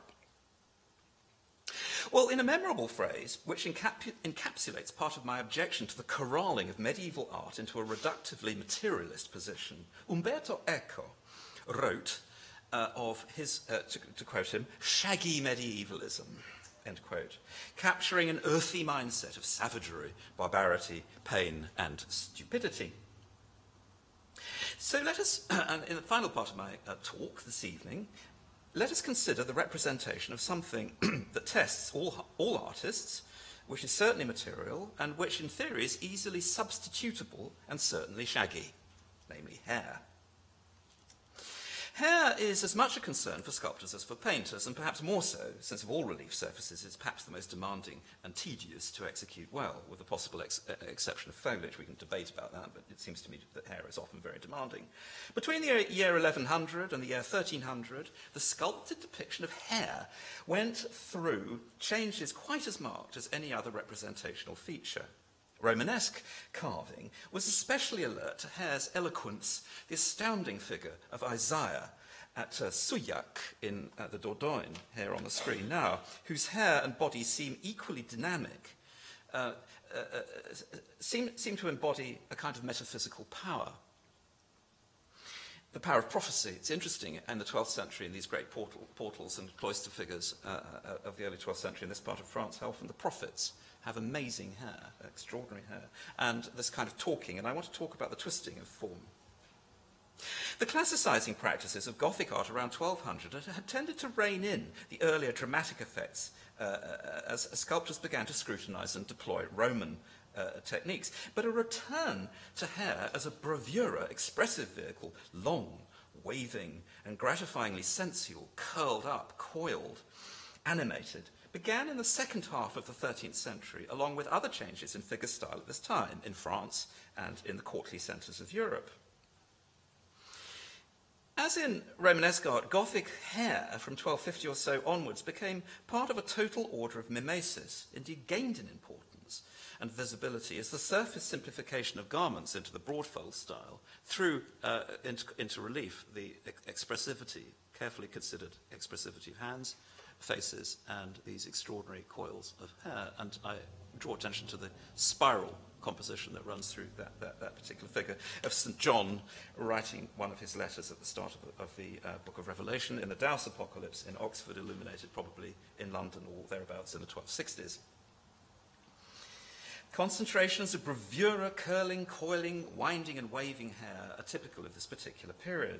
Well, in a memorable phrase, which encapsulates part of my objection to the corralling of medieval art into a reductively materialist position, Umberto Eco wrote of his, to quote him, shaggy medievalism. end quote, capturing an earthy mindset of savagery, barbarity, pain, and stupidity. So let us, and in the final part of my talk this evening, let us consider the representation of something that tests all artists, which is certainly material, and which in theory is easily substitutable and certainly shaggy, namely hair. Hair is as much a concern for sculptors as for painters, and perhaps more so, since of all relief surfaces it's perhaps the most demanding and tedious to execute well, with the possible exception of foliage. We can debate about that, but it seems to me that hair is often very demanding. Between the year 1100 and the year 1300, the sculpted depiction of hair went through changes quite as marked as any other representational feature. Romanesque carving was especially alert to hair's eloquence, the astounding figure of Isaiah at Souillac in the Dordogne, here on the screen now, whose hair and body seem equally dynamic, seem to embody a kind of metaphysical power. The power of prophecy. It's interesting in the 12th century, in these great portals and cloister figures of the early 12th century in this part of France, how often the prophets have amazing hair, extraordinary hair, and this kind of talking, and I want to talk about the twisting of form. The classicizing practices of Gothic art around 1200 had tended to rein in the earlier dramatic effects as sculptors began to scrutinize and deploy Roman techniques, but a return to hair as a bravura expressive vehicle, long, waving, and gratifyingly sensual, curled up, coiled, animated, began in the second half of the 13th century, along with other changes in figure style at this time in France and in the courtly centres of Europe. As in Romanesque art, Gothic hair from 1250 or so onwards became part of a total order of mimesis, indeed gained in importance and visibility as the surface simplification of garments into the broad fold style threw into relief the expressivity, carefully considered expressivity of hands, faces, and these extraordinary coils of hair. And I draw attention to the spiral composition that runs through that particular figure of St. John writing one of his letters at the start of the Book of Revelation in the Douse Apocalypse in Oxford, illuminated probably in London or thereabouts in the 1260s. Concentrations of bravura, curling, coiling, winding and waving hair are typical of this particular period.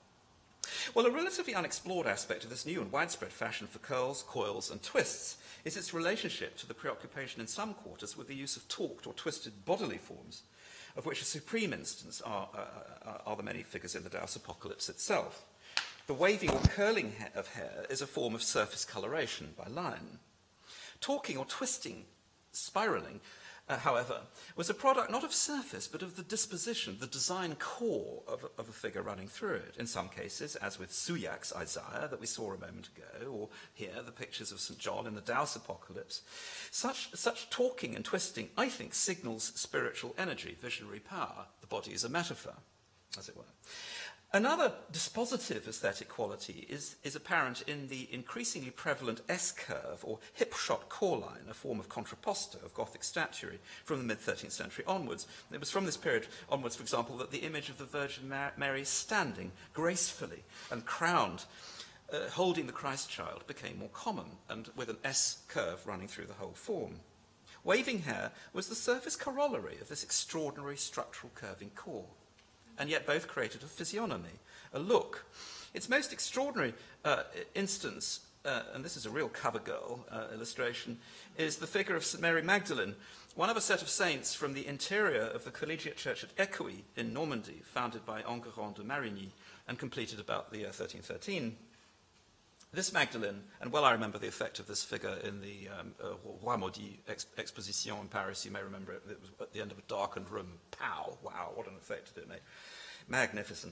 Well, a relatively unexplored aspect of this new and widespread fashion for curls, coils, and twists is its relationship to the preoccupation in some quarters with the use of torqued or twisted bodily forms, of which a supreme instance are the many figures in the Douse Apocalypse itself. The waving or curling of hair is a form of surface coloration by line. Torquing or twisting, spiraling, however, was a product not of surface, but of the disposition, the design core of a figure running through it. In some cases, as with Souillac's Isaiah that we saw a moment ago, or here, the pictures of St. John in the Douse Apocalypse, such talking and twisting, I think, signals spiritual energy, visionary power. The body is a metaphor, as it were. Another dispositive aesthetic quality is apparent in the increasingly prevalent S-curve or hip-shot core line, a form of contrapposto of Gothic statuary from the mid-13th century onwards. It was from this period onwards, for example, that the image of the Virgin Mary standing gracefully and crowned, holding the Christ child, became more common, and with an S-curve running through the whole form. Waving hair was the surface corollary of this extraordinary structural curving core. And yet both created a physiognomy, a look. Its most extraordinary instance, and this is a real cover girl illustration, is the figure of St. Mary Magdalene, one of a set of saints from the interior of the collegiate church at Écueil in Normandy, founded by Enguerrand de Marigny and completed about the year 1313. This Magdalene, and well I remember the effect of this figure in the Roi Maudit exposition in Paris. You may remember it. It was at the end of a darkened room. Pow! Wow, what an effect it made. Magnificent.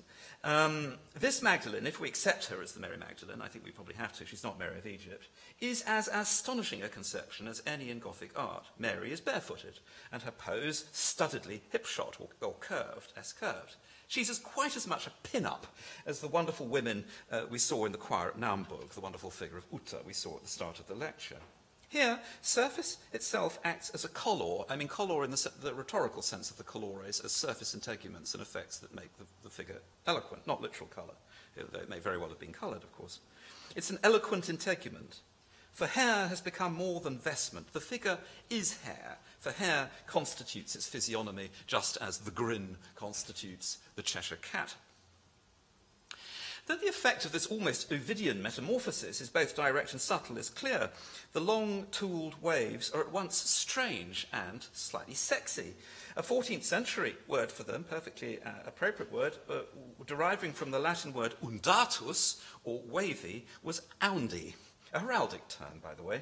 This Magdalene, if we accept her as the Mary Magdalene, I think we probably have to, she's not Mary of Egypt, is as astonishing a conception as any in Gothic art. Mary is barefooted, and her pose studiedly hip-shot or curved, S-curved. She's quite as much a pin-up as the wonderful women we saw in the choir at Naumburg, the wonderful figure of Uta we saw at the start of the lecture. Here, surface itself acts as a color. I mean, color in the rhetorical sense of the colores as surface integuments and effects that make the figure eloquent, not literal colour, though it may very well have been coloured, of course. It's an eloquent integument. For hair has become more than vestment. The figure is hair, for hair constitutes its physiognomy just as the grin constitutes the Cheshire cat. That the effect of this almost Ovidian metamorphosis is both direct and subtle is clear. The long tooled waves are at once strange and slightly sexy. A 14th century word for them, perfectly appropriate word, deriving from the Latin word undatus, or wavy, was aundi. A heraldic term, by the way.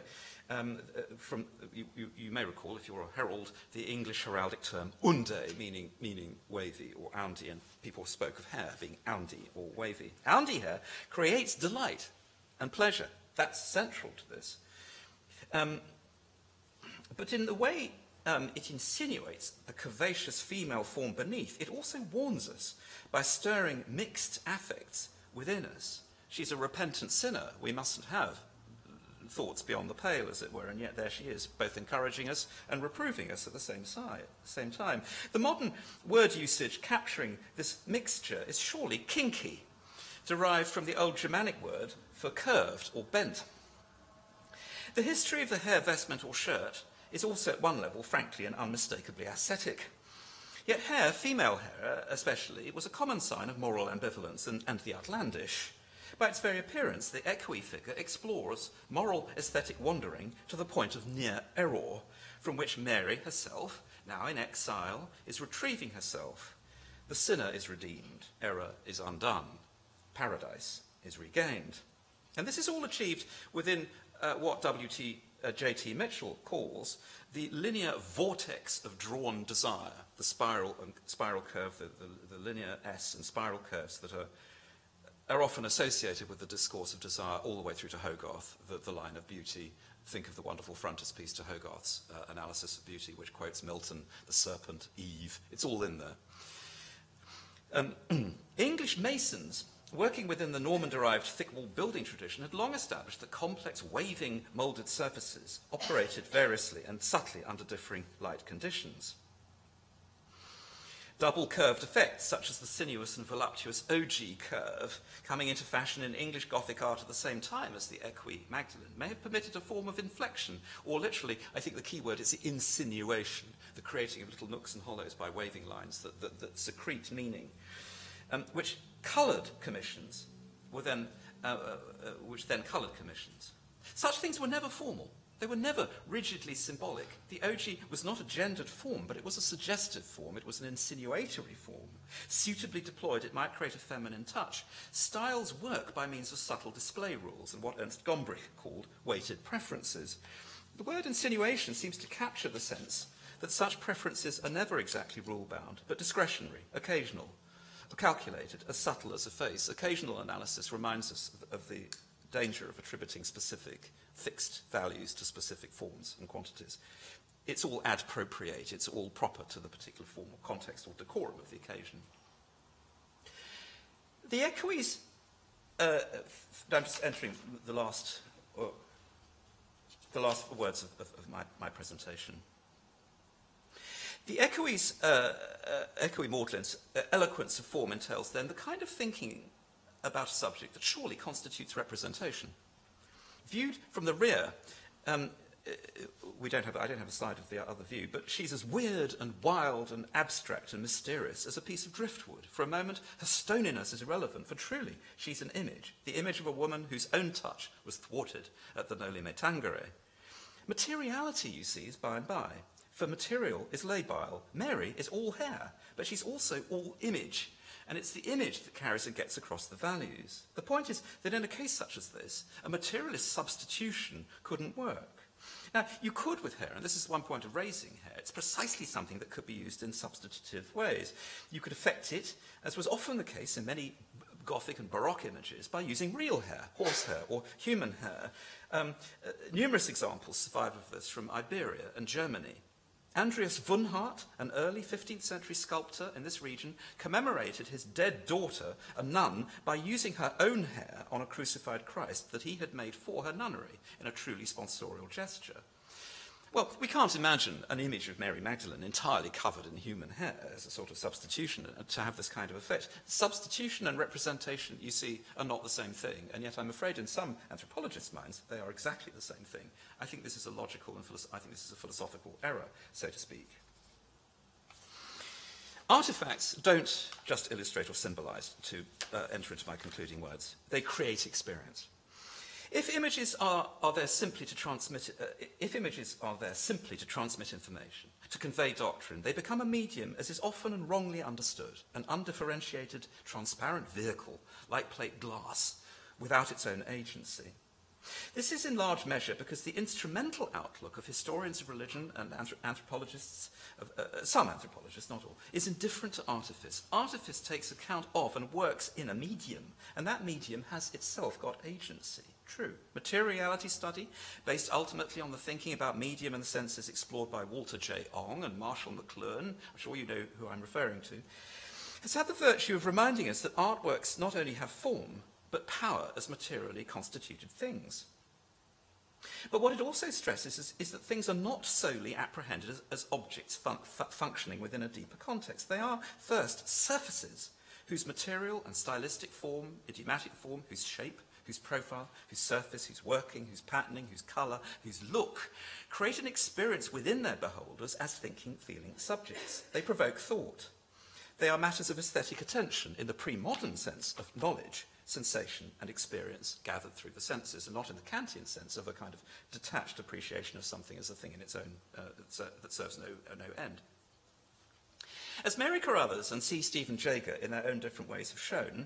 You may recall, if you're a herald, the English heraldic term unde, meaning wavy or aundi, and people spoke of hair being aundi or wavy. Aundi hair creates delight and pleasure. That's central to this. But in the way it insinuates a curvaceous female form beneath, it also warns us by stirring mixed affects within us. She's a repentant sinner. We mustn't have thoughts beyond the pale, as it were, and yet there she is, both encouraging us and reproving us at the same time. The modern word usage capturing this mixture is surely kinky, derived from the old Germanic word for curved or bent. The history of the hair, vestment, or shirt is also at one level, frankly and unmistakably ascetic. Yet hair, female hair especially, was a common sign of moral ambivalence and the outlandish. By its very appearance, the equi figure explores moral aesthetic wandering to the point of near error, from which Mary herself, now in exile, is retrieving herself. The sinner is redeemed, error is undone, paradise is regained. And this is all achieved within what J.T. Mitchell calls the linear vortex of drawn desire, the spiral curve, the linear S and spiral curves that are often associated with the discourse of desire all the way through to Hogarth, the line of beauty. Think of the wonderful frontispiece to Hogarth's analysis of beauty, which quotes Milton, the serpent, Eve. It's all in there. English masons, working within the Norman-derived thick-walled building tradition, had long established that complex waving moulded surfaces operated variously and subtly under differing light conditions. Double-curved effects, such as the sinuous and voluptuous ogee curve, coming into fashion in English Gothic art at the same time as the equi Magdalene, may have permitted a form of inflection, or literally, I think the key word is the insinuation, the creating of little nooks and hollows by waving lines that secrete meaning, which coloured commissions were then, which then coloured commissions. Such things were never formal. They were never rigidly symbolic. The ogee was not a gendered form, but it was a suggestive form. It was an insinuatory form. Suitably deployed, it might create a feminine touch. Styles work by means of subtle display rules and what Ernst Gombrich called weighted preferences. The word insinuation seems to capture the sense that such preferences are never exactly rule-bound, but discretionary, occasional, calculated, as subtle as a face. Occasional analysis reminds us of the danger of attributing specific fixed values to specific forms and quantities. It's all ad propriate, it's all proper to the particular form or context or decorum of the occasion. The equies, I'm just entering the last words of my presentation. The equies, equi-maudlin's eloquence of form entails then the kind of thinking about a subject that surely constitutes representation. Viewed from the rear, I don't have a slide of the other view, but she's as weird and wild and abstract and mysterious as a piece of driftwood. For a moment, her stoniness is irrelevant, for truly she's an image, the image of a woman whose own touch was thwarted at the Noli Me Tangere. Materiality, you see, is by and by. For material is labile. Mary is all hair, but she's also all image. And it's the image that carries and gets across the values. The point is that in a case such as this, a materialist substitution couldn't work. Now, you could with hair, and this is one point of raising hair, it's precisely something that could be used in substitutive ways. You could affect it, as was often the case in many Gothic and Baroque images, by using real hair, horse hair, or human hair. Numerous examples survive of this from Iberia and Germany. Andreas Wunhart, an early 15th century sculptor in this region, commemorated his dead daughter, a nun, by using her own hair on a crucified Christ that he had made for her nunnery in a truly sponsorial gesture. Well, we can't imagine an image of Mary Magdalene entirely covered in human hair as a sort of substitution to have this kind of effect. Substitution and representation, you see, are not the same thing, and yet I'm afraid in some anthropologists' minds they are exactly the same thing. I think this is a logical and I think this is a philosophical error, so to speak. Artifacts don't just illustrate or symbolize, to enter into my concluding words. They create experience. If images are there simply to transmit information, to convey doctrine, they become a medium, as is often and wrongly understood, an undifferentiated, transparent vehicle, like plate glass, without its own agency. This is in large measure because the instrumental outlook of historians of religion and anthropologists, some anthropologists, not all, is indifferent to artifice. Artifice takes account of and works in a medium, and that medium has itself got agency. True. Materiality study, based ultimately on the thinking about medium and the senses explored by Walter J. Ong and Marshall McLuhan, I'm sure you know who I'm referring to, has had the virtue of reminding us that artworks not only have form, but power as materially constituted things. But what it also stresses is that things are not solely apprehended as objects functioning within a deeper context. They are, first, surfaces whose material and stylistic form, idiomatic form, whose shape, whose profile, whose surface, whose working, whose patterning, whose colour, whose look, create an experience within their beholders as thinking, feeling subjects. They provoke thought. They are matters of aesthetic attention in the pre-modern sense of knowledge, sensation and experience gathered through the senses, and not in the Kantian sense of a kind of detached appreciation of something as a thing in its own that serves no end. As Mary Carruthers and C. Stephen Jager in their own different ways have shown,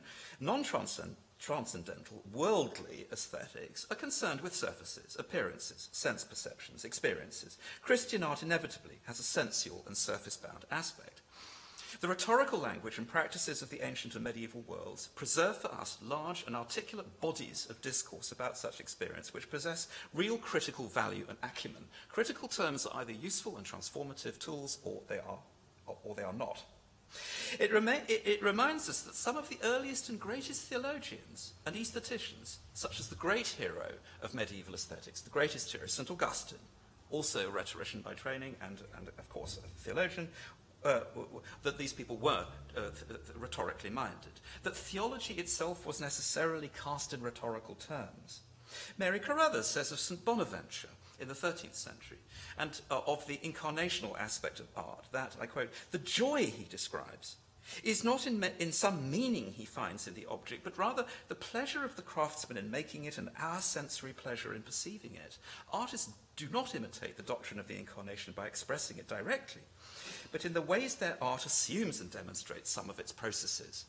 transcendental, worldly aesthetics are concerned with surfaces, appearances, sense perceptions, experiences. Christian art inevitably has a sensual and surface-bound aspect. The rhetorical language and practices of the ancient and medieval worlds preserve for us large and articulate bodies of discourse about such experience which possess real critical value and acumen. Critical terms are either useful and transformative tools or they are not. It reminds us that some of the earliest and greatest theologians and aestheticians, such as the great hero of medieval aesthetics, the greatest hero, St. Augustine, also a rhetorician by training and of course, a theologian, that these people were rhetorically minded, that theology itself was necessarily cast in rhetorical terms. Mary Carruthers says of St. Bonaventure in the 13th century, and of the incarnational aspect of art, that, I quote, the joy he describes is not in some meaning he finds in the object, but rather the pleasure of the craftsman in making it and our sensory pleasure in perceiving it. Artists do not imitate the doctrine of the incarnation by expressing it directly, but in the ways their art assumes and demonstrates some of its processes.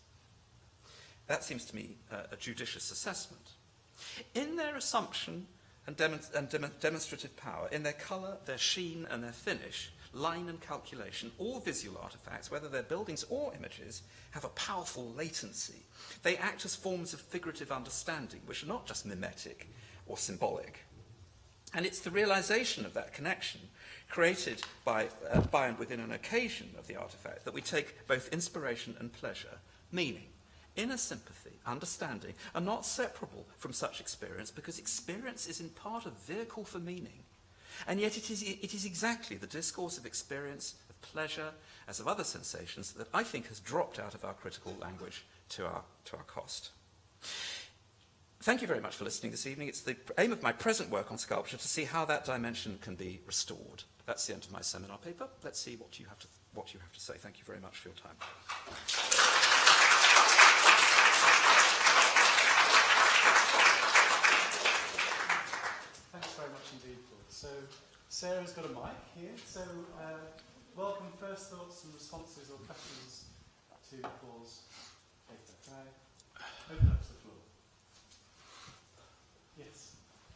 That seems to me a judicious assessment. In their assumption and demonstrative power, in their colour, their sheen and their finish, line and calculation, all visual artifacts, whether they're buildings or images, have a powerful latency. They act as forms of figurative understanding, which are not just mimetic or symbolic. And it's the realization of that connection created by and within an occasion of the artifact that we take both inspiration and pleasure, meaning, inner sympathy, understanding, are not separable from such experience because experience is in part a vehicle for meaning. And yet it is exactly the discourse of experience, of pleasure, as of other sensations, that I think has dropped out of our critical language to our cost. Thank you very much for listening this evening. It's the aim of my present work on sculpture to see how that dimension can be restored. That's the end of my seminar paper. Let's see what you have to say. Thank you very much for your time. Thanks very much indeed, Paul. So Sarah's got a mic here. So welcome first thoughts and responses or questions to Paul's paper. Can I open up to the floor? Yes.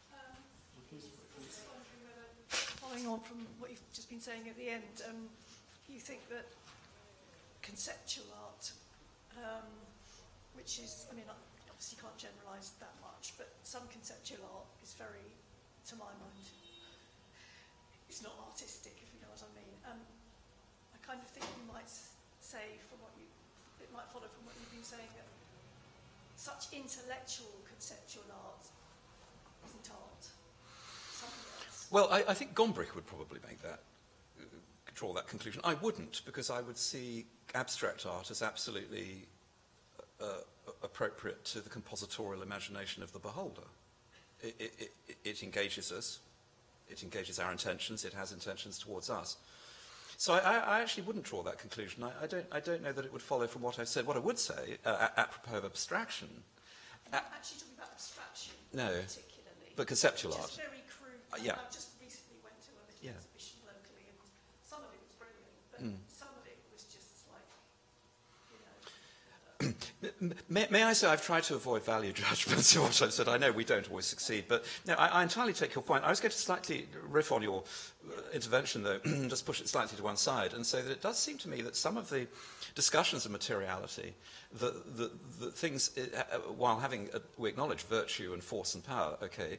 Following on from what you've just been saying at the end, you think that conceptual art, which is, I mean, obviously you can't generalise that much, but some conceptual art is very, to my mind, it's not artistic, if you know what I mean. I kind of think you might say, it might follow from what you've been saying, that such intellectual conceptual art isn't art. Something else. Well, I think Gombrich would probably make that, draw that conclusion. I wouldn't, because I would see abstract art as absolutely appropriate to the compositorial imagination of the beholder. It engages us, it engages our intentions, it has intentions towards us. So I actually wouldn't draw that conclusion. I don't know that it would follow from what I've said. What I would say, apropos of abstraction... I'm not actually talking about abstraction particularly. But conceptual art. Just very crude. Yeah. I just recently went to a little exhibition locally, and some of it was brilliant, but some of it was just like, May I say I've tried to avoid value judgments in what I've said. I know we don't always succeed, but no, I entirely take your point. I was going to slightly riff on your intervention, though, just push it slightly to one side, and say that it does seem to me that some of the discussions of materiality, the things, while having, we acknowledge virtue and force and power, okay,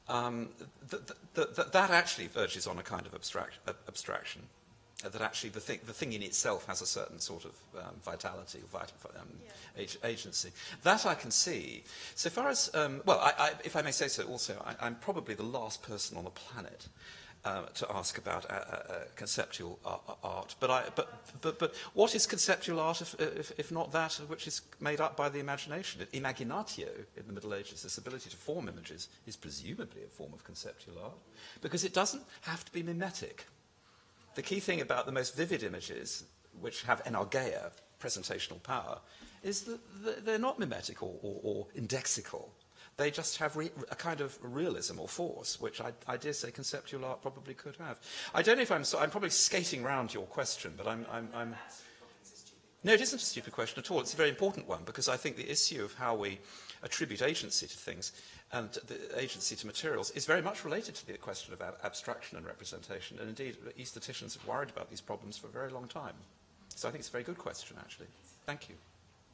that actually verges on a kind of abstraction. That actually the thing in itself has a certain sort of vitality or agency. That I can see. So far as, if I may say so also, I'm probably the last person on the planet to ask about conceptual art. But what is conceptual art if not that which is made up by the imagination? Imaginatio in the Middle Ages, this ability to form images, is presumably a form of conceptual art, because it doesn't have to be mimetic. The key thing about the most vivid images, which have energeia, presentational power, is that they're not mimetic or indexical. They just have a kind of realism or force, which I dare say conceptual art probably could have. I don't know if I'm probably skating around your question, but I'm No, it isn't a stupid question at all. It's a very important one, because I think the issue of how we attribute agency to things and the agency to materials is very much related to the question of abstraction and representation. And indeed, aestheticians have worried about these problems for a very long time. So I think it's a very good question, actually. Thank you.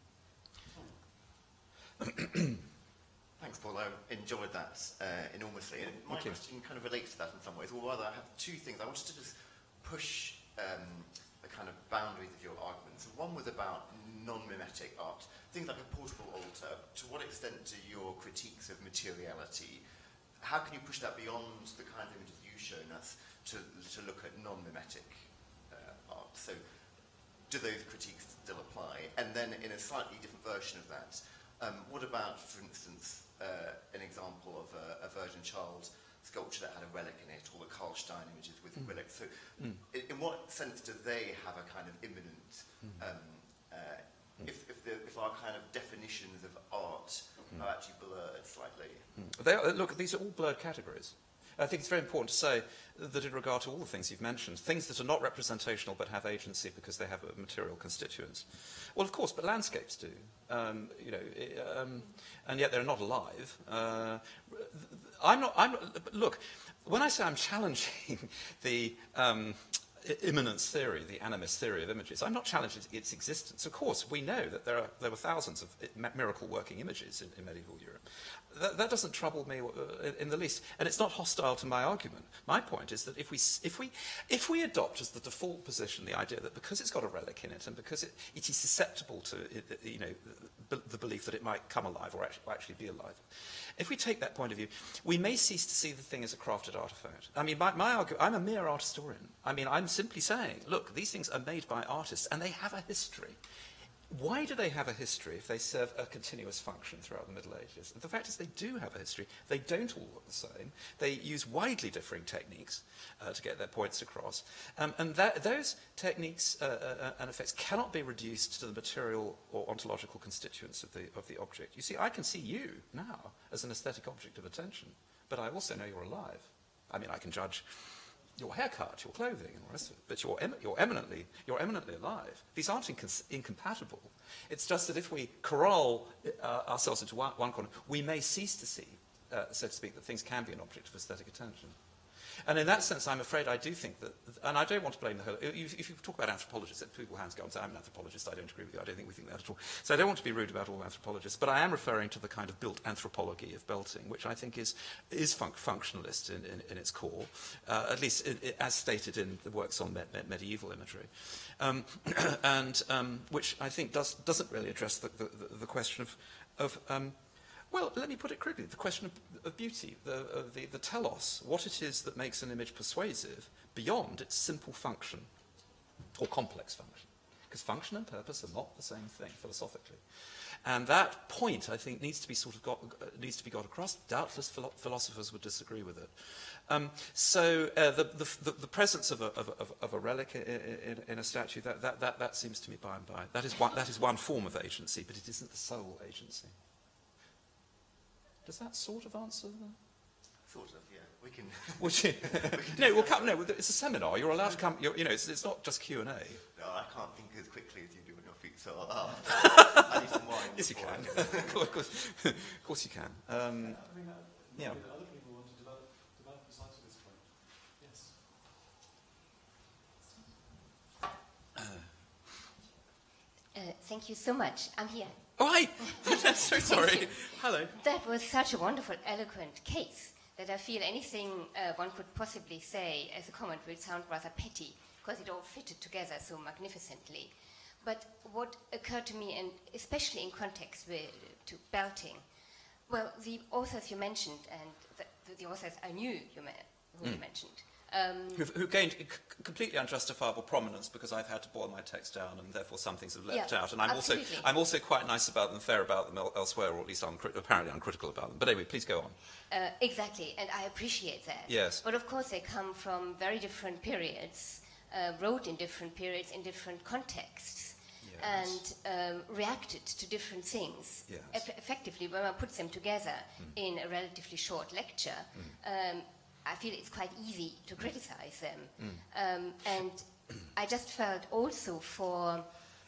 Thanks, Paul. I enjoyed that enormously. And my question kind of relates to that in some ways. Or rather, I have two things. I wanted to just push the kind of boundaries of your arguments. One was about non-mimetic art. Things like a portable altar. To what extent do your critiques of materiality, how can you push that beyond the kind of images you've shown us to look at non-mimetic art? So do those critiques still apply? And then in a slightly different version of that, what about, for instance, an example of a Virgin Child sculpture that had a relic in it, or the Karlstein images with relics? So in what sense do they have a kind of imminent... if our kind of definitions of art are actually blurred slightly? Look, these are all blurred categories. I think it's very important to say that in regard to all the things you've mentioned, things that are not representational but have agency because they have a material constituents. Well, of course, but landscapes do. And yet they're not alive. Look, when I say I'm challenging the immanence theory, the animist theory of images, I'm not challenging its existence. Of course, we know that there were thousands of miracle-working images in medieval Europe. That doesn't trouble me in the least, and it's not hostile to my argument. My point is that if we adopt as the default position the idea that because it's got a relic in it and because it is susceptible to the belief that it might come alive or actually be alive, if we take that point of view, we may cease to see the thing as a crafted artifact. I mean, my argument, I'm a mere art historian. I mean, I'm simply saying, look, these things are made by artists and they have a history. Why do they have a history if they serve a continuous function throughout the Middle Ages? The fact is they do have a history. They don't all look the same. They use widely differing techniques to get their points across. And those techniques and effects cannot be reduced to the material or ontological constituents of the object. You see, I can see you now as an aesthetic object of attention, but I also know you're alive. I mean, I can judge your haircut, your clothing, and the rest of it. But you're eminently alive. These aren't incompatible. It's just that if we corral ourselves into one corner, we may cease to see, so to speak, that things can be an object of aesthetic attention. And in that sense, I'm afraid I do think that, and I don't want to blame the whole, if you talk about anthropologists, people's hands go and say, I'm an anthropologist, I don't agree with you, I don't think we think that at all. So I don't want to be rude about all anthropologists, but I am referring to the kind of built anthropology of belting, which I think is functionalist in its core, at least as stated in the works on medieval imagery, and which I think doesn't really address the question of Well, let me put it crudely. The question of beauty, the telos, what it is that makes an image persuasive beyond its simple function or complex function. Because function and purpose are not the same thing philosophically. And that point, I think, needs to be got across. Doubtless philosophers would disagree with it. So the presence of a relic in a statue, that seems to me by and by. That is one form of agency, but it isn't the sole agency. Does that sort of answer the... Sort of, yeah. We can... No, it's a seminar. You're allowed to come... it's not just Q&A. No, I can't think as quickly as you do on your feet, so I need some wine. Yes, you can. Of course you can. Yeah. Other people want to develop precisely this point. Yes. Thank you so much. I'm here. Oh, hi! So sorry. Hello. That was such a wonderful, eloquent case that I feel anything one could possibly say as a comment will sound rather petty, because it all fitted together so magnificently. But what occurred to me, and especially in context to belting, well, the authors you mentioned, and the authors I knew you mentioned, who gained completely unjustifiable prominence because I've had to boil my text down, and therefore some things have leapt out. And I'm also quite nice about them, fair about them elsewhere, or at least apparently uncritical about them. But anyway, please go on. Exactly, and I appreciate that. Yes. But of course, they come from very different periods, wrote in different periods in different contexts, and reacted to different things. Yes. Effectively, when one puts them together in a relatively short lecture. I feel it's quite easy to criticize them. And I just felt also for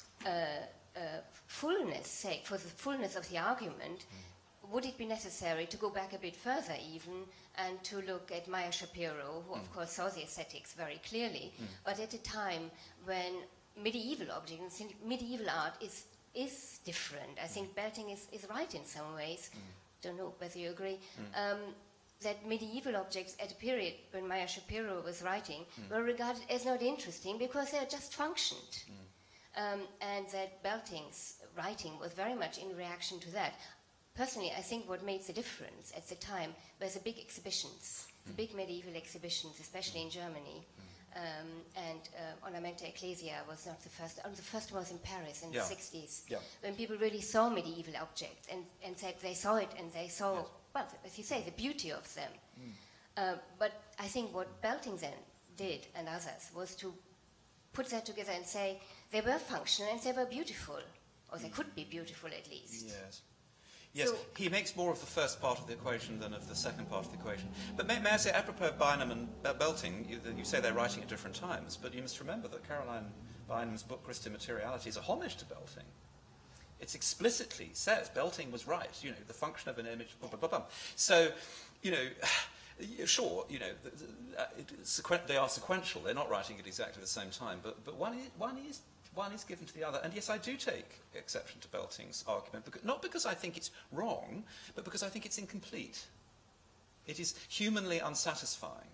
fullness sake, for the fullness of the argument, would it be necessary to go back a bit further even and to look at Maya Shapiro, who of course saw the aesthetics very clearly, but at a time when medieval objects, medieval art is different. I think belting is right in some ways. Don't know whether you agree. That medieval objects at a period when Maya Shapiro was writing were regarded as not interesting because they just functioned. And that Belting's writing was very much in reaction to that. Personally, I think what made the difference at the time were the big exhibitions, the big medieval exhibitions, especially in Germany. And Ornamenta Ecclesia was not the first. The first was in Paris in the 60s, when people really saw medieval objects and said they saw it and they saw... Yes. Well, as you say, the beauty of them. But I think what Belting then did, and others, was to put that together and say they were functional and they were beautiful, or they could be beautiful at least. Yes, so, he makes more of the first part of the equation than of the second part of the equation. But may I say, apropos of Bynum and Belting, you say they're writing at different times, but you must remember that Caroline Bynum's book, Christian Materiality, is a homage to Belting. It explicitly says Belting was right, the function of an image, blah, blah, blah, blah. So, sure, they are sequential. They're not writing at exactly the same time, but one is given to the other. And yes, I do take exception to Belting's argument, not because I think it's wrong, but because I think it's incomplete. It is humanly unsatisfying.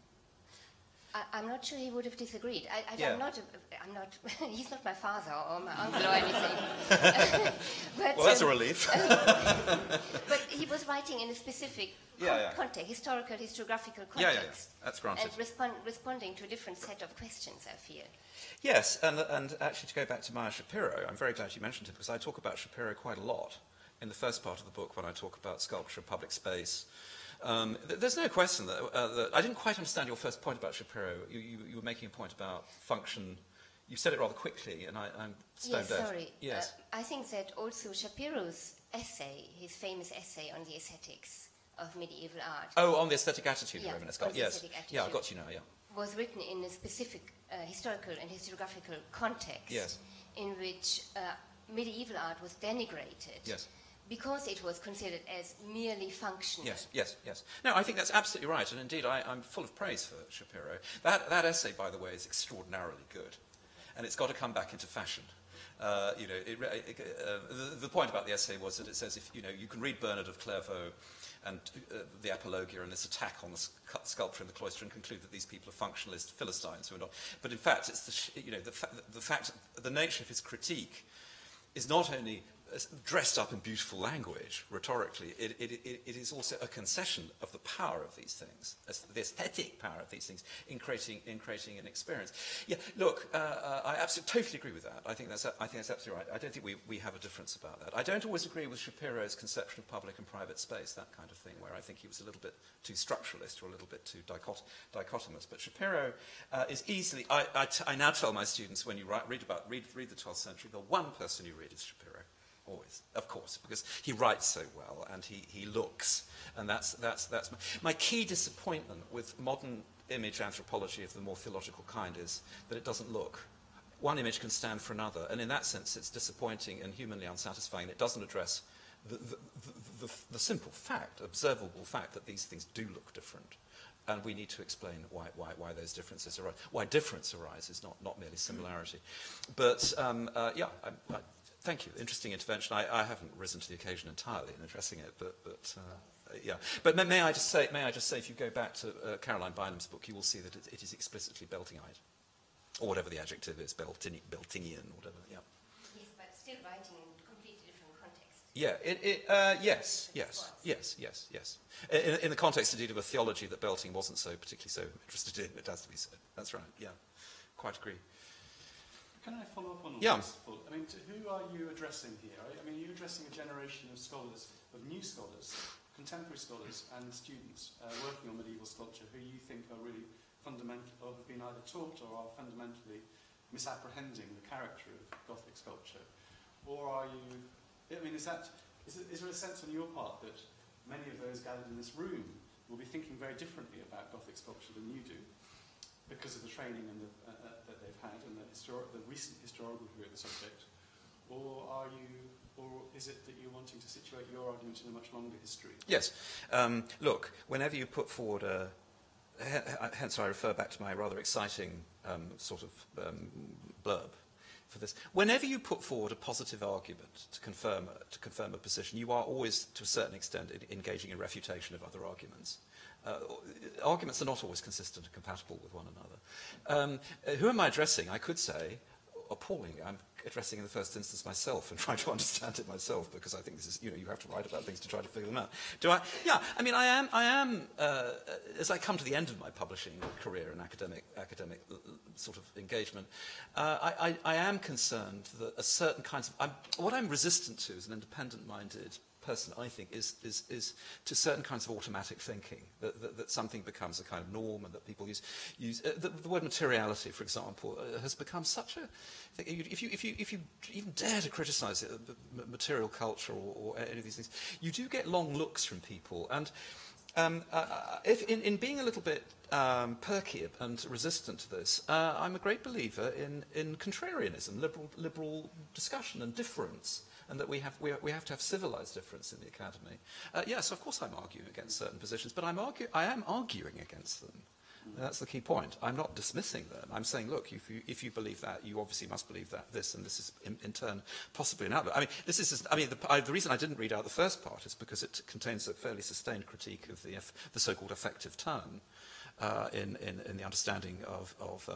I'm not sure he would have disagreed. I'm not. He's not my father or my uncle or anything. But, well, that's a relief. But he was writing in a specific context, historiographical context. That's granted. And responding to a different set of questions, I feel. Yes, and actually to go back to Maya Shapiro, I'm very glad you mentioned it because I talk about Shapiro quite a lot in the first part of the book when I talk about sculpture, public space. There's no question that I didn't quite understand your first point about Shapiro. You were making a point about function. You said it rather quickly, and I'm stone deaf. Sorry. Yes. I think that also Shapiro's essay, his famous essay on the aesthetics of medieval art. Oh, on the aesthetic attitude of Romanesque art. Yes. Yeah, I got you now. Yeah. Was written in a specific historical and historiographical context. Yes. In which medieval art was denigrated. Yes. Because it was considered as merely functional. Yes. No, I think that's absolutely right, and indeed I'm full of praise for Shapiro. That essay, by the way, is extraordinarily good, and it's got to come back into fashion. The point about the essay was that it says if you can read Bernard of Clairvaux and the Apologia and this attack on the sculpture in the cloister and conclude that these people are functionalist Philistines who are not. But in fact, it's the nature of his critique is not only dressed up in beautiful language, rhetorically, it is also a concession of the power of these things, the aesthetic power of these things in creating an experience. Yeah, look, I absolutely totally agree with that. I think that's absolutely right. I don't think we have a difference about that. I don't always agree with Shapiro's conception of public and private space, that kind of thing, where I think he was a little bit too structuralist or a little bit too dichotomous. But Shapiro is easily. I now tell my students, when you read the 12th century, the one person you read is Shapiro. Always, of course, because he writes so well and he looks, and that's my key disappointment with modern image anthropology of the more theological kind is that it doesn't look. One image can stand for another, and in that sense, it's disappointing and humanly unsatisfying. It doesn't address the simple fact, observable fact, that these things do look different, and we need to explain why those differences arise. Why difference arises, not merely similarity. But thank you. Interesting intervention. I haven't risen to the occasion entirely in addressing it, but yeah. But may I just say, if you go back to Caroline Bynum's book, you will see that it is explicitly Beltingite, or whatever the adjective is, Beltingian, whatever. Yeah. Yes, but still writing in completely different context. Yeah. Yes. In the context, indeed, of a theology that Belting wasn't particularly so interested in, it has to be said. That's right. Yeah. Quite agree. Can I follow up on all Yeah. this, Paul? I mean, who are you addressing here? I mean, are you addressing a generation of scholars, of new scholars, contemporary scholars and students working on medieval sculpture who you think are really fundamental, or have been either taught or are fundamentally misapprehending the character of Gothic sculpture? Or are you... I mean, is there a sense on your part that many of those gathered in this room will be thinking very differently about Gothic sculpture than you do, because of the training and that they've had and the recent historical view of the subject, or is it that you're wanting to situate your argument in a much longer history? Yes. Look, whenever you put forward hence I refer back to my rather exciting blurb for this. Whenever you put forward a positive argument to confirm a position, you are always, to a certain extent, engaging in refutation of other arguments. Arguments are not always consistent and compatible with one another. Who am I addressing? I could say, appalling. I'm addressing in the first instance myself and trying to understand it myself, because I think this is, you have to write about things to try to figure them out. Yeah, I mean, I am as I come to the end of my publishing career and academic sort of engagement, I am concerned that a certain kinds of, what I'm resistant to as an independent-minded person, I think, is to certain kinds of automatic thinking, that something becomes a kind of norm, and that people use the word materiality, for example, has become such a thing. If you even dare to criticise it, material culture or any of these things, you do get long looks from people. And if in being a little bit perky and resistant to this, I'm a great believer in contrarianism, liberal discussion and difference, and that we have to have civilized difference in the academy. Yes, of course I'm arguing against certain positions, but I am arguing against them. And that's the key point. I'm not dismissing them. I'm saying, look, if you believe that, you obviously must believe that this, and this is in turn possibly an outlook. I mean, the reason I didn't read out the first part is because it contains a fairly sustained critique of the so-called affective turn in the understanding of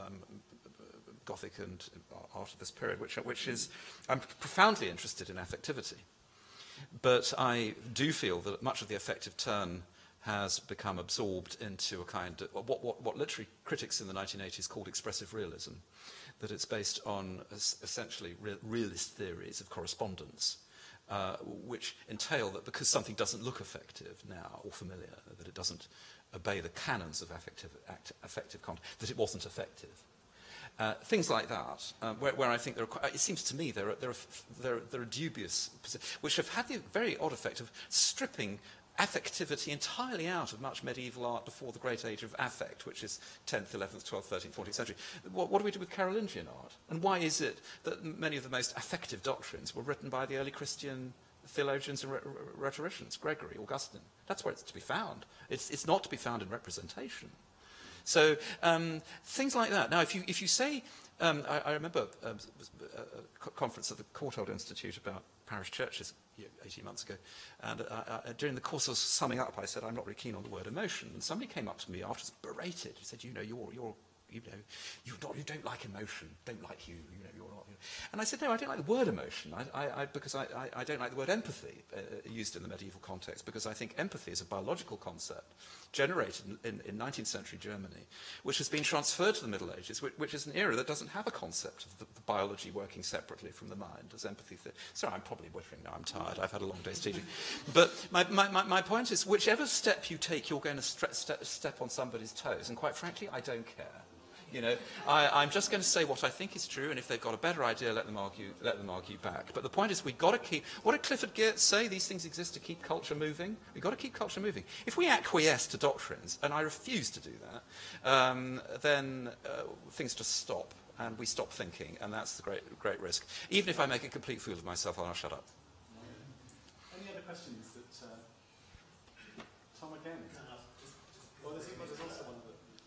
Gothic and art of this period, which is, I'm profoundly interested in affectivity, but I do feel that much of the affective turn has become absorbed into a kind of what literary critics in the 1980s called expressive realism, that it's based on essentially realist theories of correspondence, which entail that because something doesn't look effective now or familiar, that it doesn't obey the canons of affective content, that it wasn't effective. Things like that, where I think it seems to me there are dubious, which have had the very odd effect of stripping affectivity entirely out of much medieval art before the great age of affect, which is 10th, 11th, 12th, 13th, 14th century. What do we do with Carolingian art? And why is it that many of the most affective doctrines were written by the early Christian theologians and rhetoricians, Gregory, Augustine? That's where it's to be found. It's not to be found in representation. So things like that. Now, if you say, I remember a conference at the Courtauld Institute about parish churches 18 months ago, and during the course of summing up, I said I'm not really keen on the word emotion, and somebody came up to me afterwards, berated. He said, you don't like emotion, don't like you. You're not. And I said, no, I don't like the word emotion, because I don't like the word empathy used in the medieval context, because I think empathy is a biological concept generated in 19th century Germany, which has been transferred to the Middle Ages, which is an era that doesn't have a concept of the biology working separately from the mind as empathy. Sorry, I'm probably whittering now, I'm tired, I've had a long day's teaching. But my point is, whichever step you take, you're going to step on somebody's toes, and quite frankly, I don't care. You know, I'm just going to say what I think is true, and if they've got a better idea, let them argue back. But the point is, we've got to keep... What did Clifford Geertz say? These things exist to keep culture moving. We've got to keep culture moving. If we acquiesce to doctrines, and I refuse to do that, then things just stop, and we stop thinking, and that's the great risk. Even if I make a complete fool of myself, I'll shut up. Any other questions that... Tom again? Well, there's also one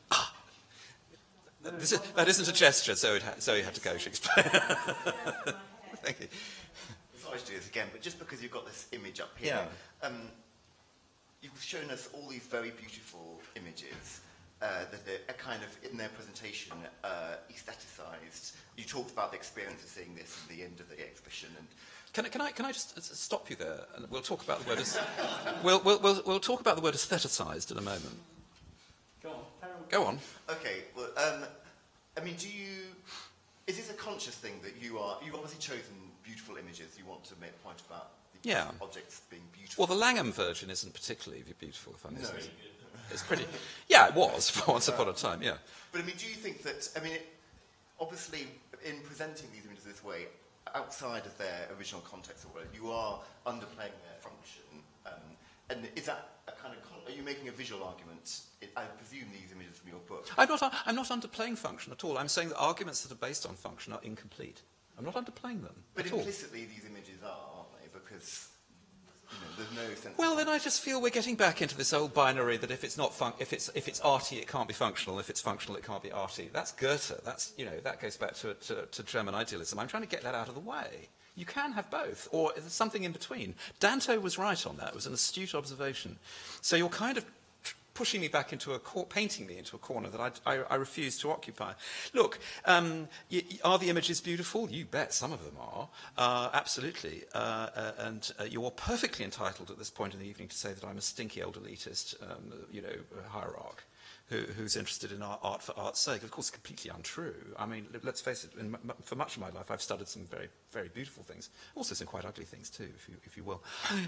of That isn't a gesture, so you had to go, she explained. Thank you. Sorry to do this again, but just because you've got this image up here, you've shown us all these very beautiful images that are kind of, in their presentation, aestheticized. You talked about the experience of seeing this at the end of the exhibition. And Can I just stop you there? And we'll talk about the word we'll talk about the word aestheticized in a moment. Go on. Okay, well, I mean, is this a conscious thing that you've obviously chosen beautiful images, you want to make a point about the objects being beautiful? Well, the Langham Virgin isn't particularly beautiful, if I may say. It's pretty... Yeah, it was, once upon a time, yeah. But, I mean, do you think that, obviously, in presenting these images this way, outside of their original context or whatever, you are underplaying their function, and is that a kind of... Are you making a visual argument? I presume these images from your book. I'm not underplaying function at all. I'm saying that arguments that are based on function are incomplete. I'm not underplaying them but at all. Implicitly, these images are, aren't they? Because there's no sense. Well, then I just feel we're getting back into this old binary that if it's arty, it can't be functional. If it's functional, it can't be arty. That's Goethe. That goes back to German idealism. I'm trying to get that out of the way. You can have both, or there's something in between. Dante was right on that. It was an astute observation. So you're kind of pushing me back into painting me into a corner that I refuse to occupy. Look, are the images beautiful? You bet some of them are, absolutely. And you're perfectly entitled at this point in the evening to say that I'm a stinky old elitist, hierarch. Who's interested in art for art's sake. Of course, completely untrue. I mean, let's face it, for much of my life, I've studied some very, very beautiful things. Also some quite ugly things, too, if you will.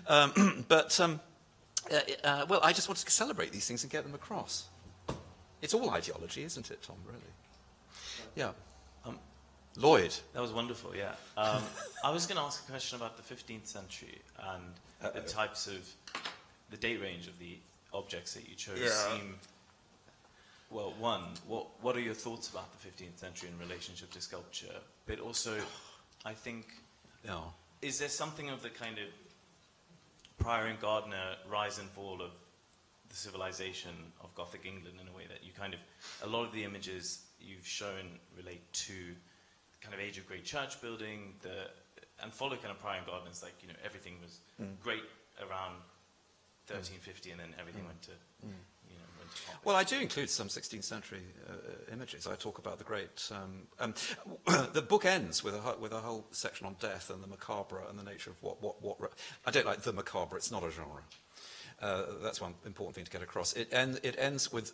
Well, I just want to celebrate these things and get them across. It's all ideology, isn't it, Tom, really? Yeah. Lloyd. That was wonderful, yeah. I was going to ask a question about the 15th century and the types of... The date range of the objects that you chose seem... Well, one, what are your thoughts about the 15th century in relationship to sculpture? But also, I think, is there something of the kind of Prior and Gardner rise and fall of the civilization of Gothic England in a way that you kind of, a lot of the images you've shown relate to kind of age of great church building, and follow kind of Prior and Gardner's, like, everything was great around 1350 and then everything went to... Well, I do include some 16th century images. I talk about the great... the book ends with a whole section on death and the macabre and the nature of what I don't like the macabre, it's not a genre. That's one important thing to get across. It ends with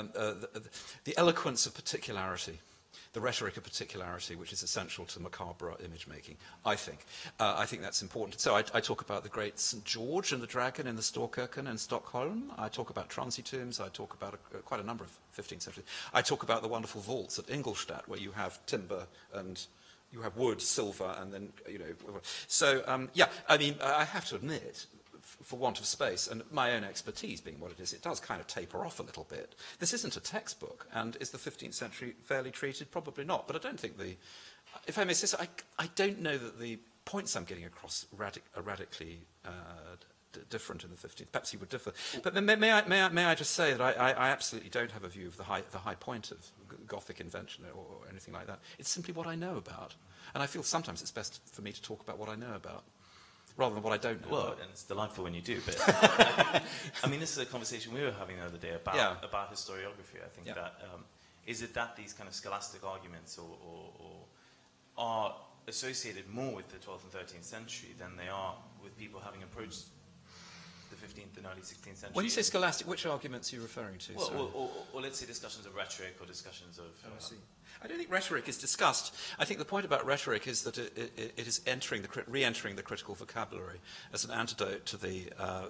the eloquence of particularity, the rhetoric of particularity, which is essential to macabre image making, I think. I think that's important. So I talk about the great St. George and the dragon in the Storkirken in Stockholm. I talk about transitombs. I talk about quite a number of 15th century. I talk about the wonderful vaults at Ingolstadt, where you have timber and you have wood, silver, and then, So, I mean, I have to admit, for want of space, and my own expertise being what it is, it does kind of taper off a little bit. This isn't a textbook, and is the 15th century fairly treated? Probably not, but I don't think if I may say so, I don't know that the points I'm getting across are radically different in the 15th. Perhaps you would differ. But then may I just say that I absolutely don't have a view of the high point of Gothic invention or anything like that. It's simply what I know about. And I feel sometimes it's best for me to talk about what I know about, rather than what I don't know. Well, and it's delightful when you do, but I mean, this is a conversation we were having the other day about historiography. I think that is it that these kind of scholastic arguments or are associated more with the 12th and 13th century than they are with people having approached the 15th and early 16th century. When you say scholastic, which arguments are you referring to? Well, or let's say discussions of rhetoric or discussions of... I don't think rhetoric is discussed. I think the point about rhetoric is that it is re-entering the critical vocabulary as an antidote to the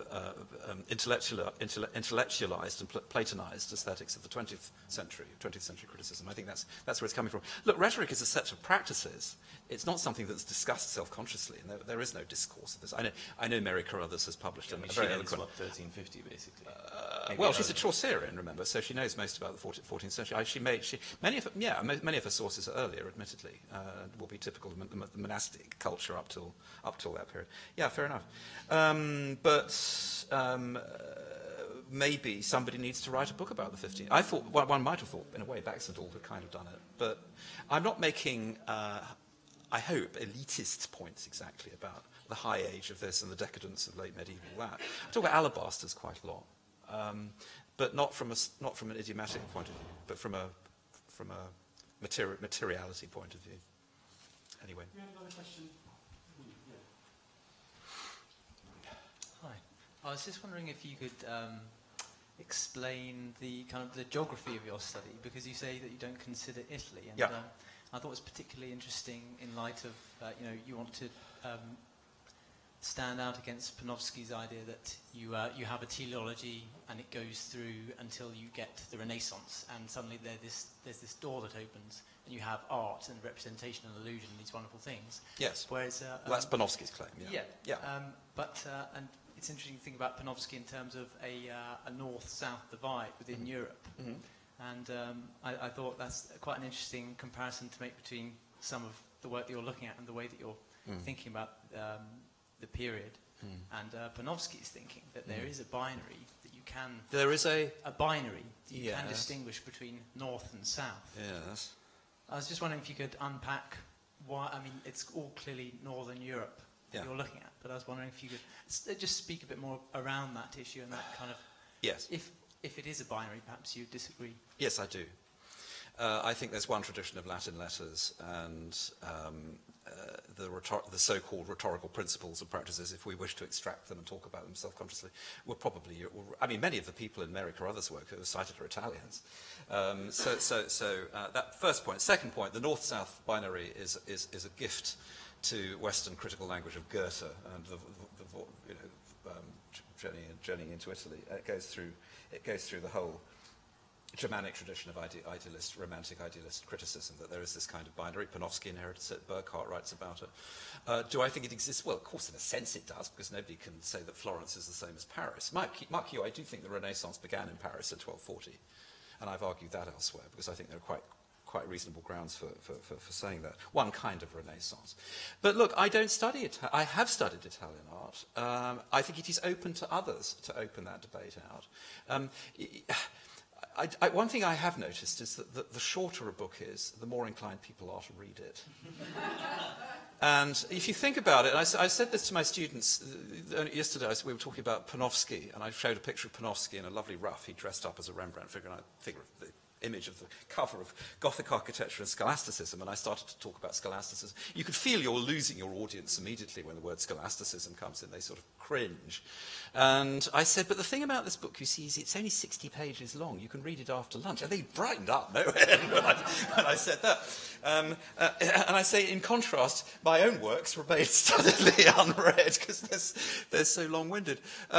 intellectualized and platonized aesthetics of the 20th century criticism. I think that's where it's coming from. Look, rhetoric is a set of practices. It's not something that's discussed self-consciously, and there is no discourse of this. I know Mary Carruthers has published a very eloquent... 1350, basically. Well, she's a Chaucerian, remember, so she knows most about the 14th century. Many of her sources are earlier, admittedly, will be typical of the monastic culture up till that period. Yeah, fair enough. Maybe somebody needs to write a book about the 15th. I thought one might have thought, in a way, Baxendale had kind of done it, but I'm not making, I hope, elitist points exactly about the high age of this and the decadence of late medieval that. I talk about alabasters quite a lot, but not from an idiomatic point of view, but from a materiality point of view. Anyway. You have another question? Hi. I was just wondering if you could explain the kind of the geography of your study, because you say that you don't consider Italy, and I thought it was particularly interesting in light of you want to stand out against Panofsky's idea that you have a teleology and it goes through until you get to the Renaissance, and suddenly there's this door that opens and you have art and representation and illusion, these wonderful things. Yes. Whereas Well, that's Panofsky's claim. Yeah. And it's interesting to think about Panofsky in terms of a north-south divide within Europe. Mm-hmm. And I thought that's quite an interesting comparison to make between some of the work that you're looking at and the way that you're thinking about the period. And Panofsky's thinking that there is a binary that you can... There is a binary that you can distinguish between north and south. Yes. I was just wondering if you could unpack why... I mean, it's all clearly Northern Europe that you're looking at, but I was wondering if you could just speak a bit more around that issue and that kind of... Yes. If it is a binary, perhaps you disagree. Yes, I do. I think there's one tradition of Latin letters, and the so-called rhetorical principles and practices, if we wish to extract them and talk about them self-consciously, were probably... I mean, many of the people in Mary Carruthers' work who are cited are Italians. So that first point. Second point, the north-south binary is a gift to Western critical language of Goethe and journeying into Italy. It goes through the whole Germanic tradition of romantic idealist criticism, that there is this kind of binary. Panofsky inherited it, Burckhardt writes about it. Do I think it exists? Well, of course, in a sense it does, because nobody can say that Florence is the same as Paris. Mark you, I do think the Renaissance began in Paris in 1240, and I've argued that elsewhere, because I think there are quite reasonable grounds for saying that. One kind of Renaissance. But look, I don't study it. I have studied Italian art. I think it is open to others to open that debate out. One thing I have noticed is that the shorter a book is, the more inclined people are to read it. And if you think about it, I said this to my students yesterday, we were talking about Panofsky, and I showed a picture of Panofsky in a lovely ruff. He dressed up as a Rembrandt figure, and I figure the image of the cover of Gothic architecture and scholasticism, and I started to talk about scholasticism. You could feel you're losing your audience immediately when the word scholasticism comes in. They sort of cringe. And I said, but the thing about this book, you see, is it's only 60 pages long. You can read it after lunch. And they brightened up no end when I said that. And I say, in contrast, my own works remain studiedly unread because they're so long-winded.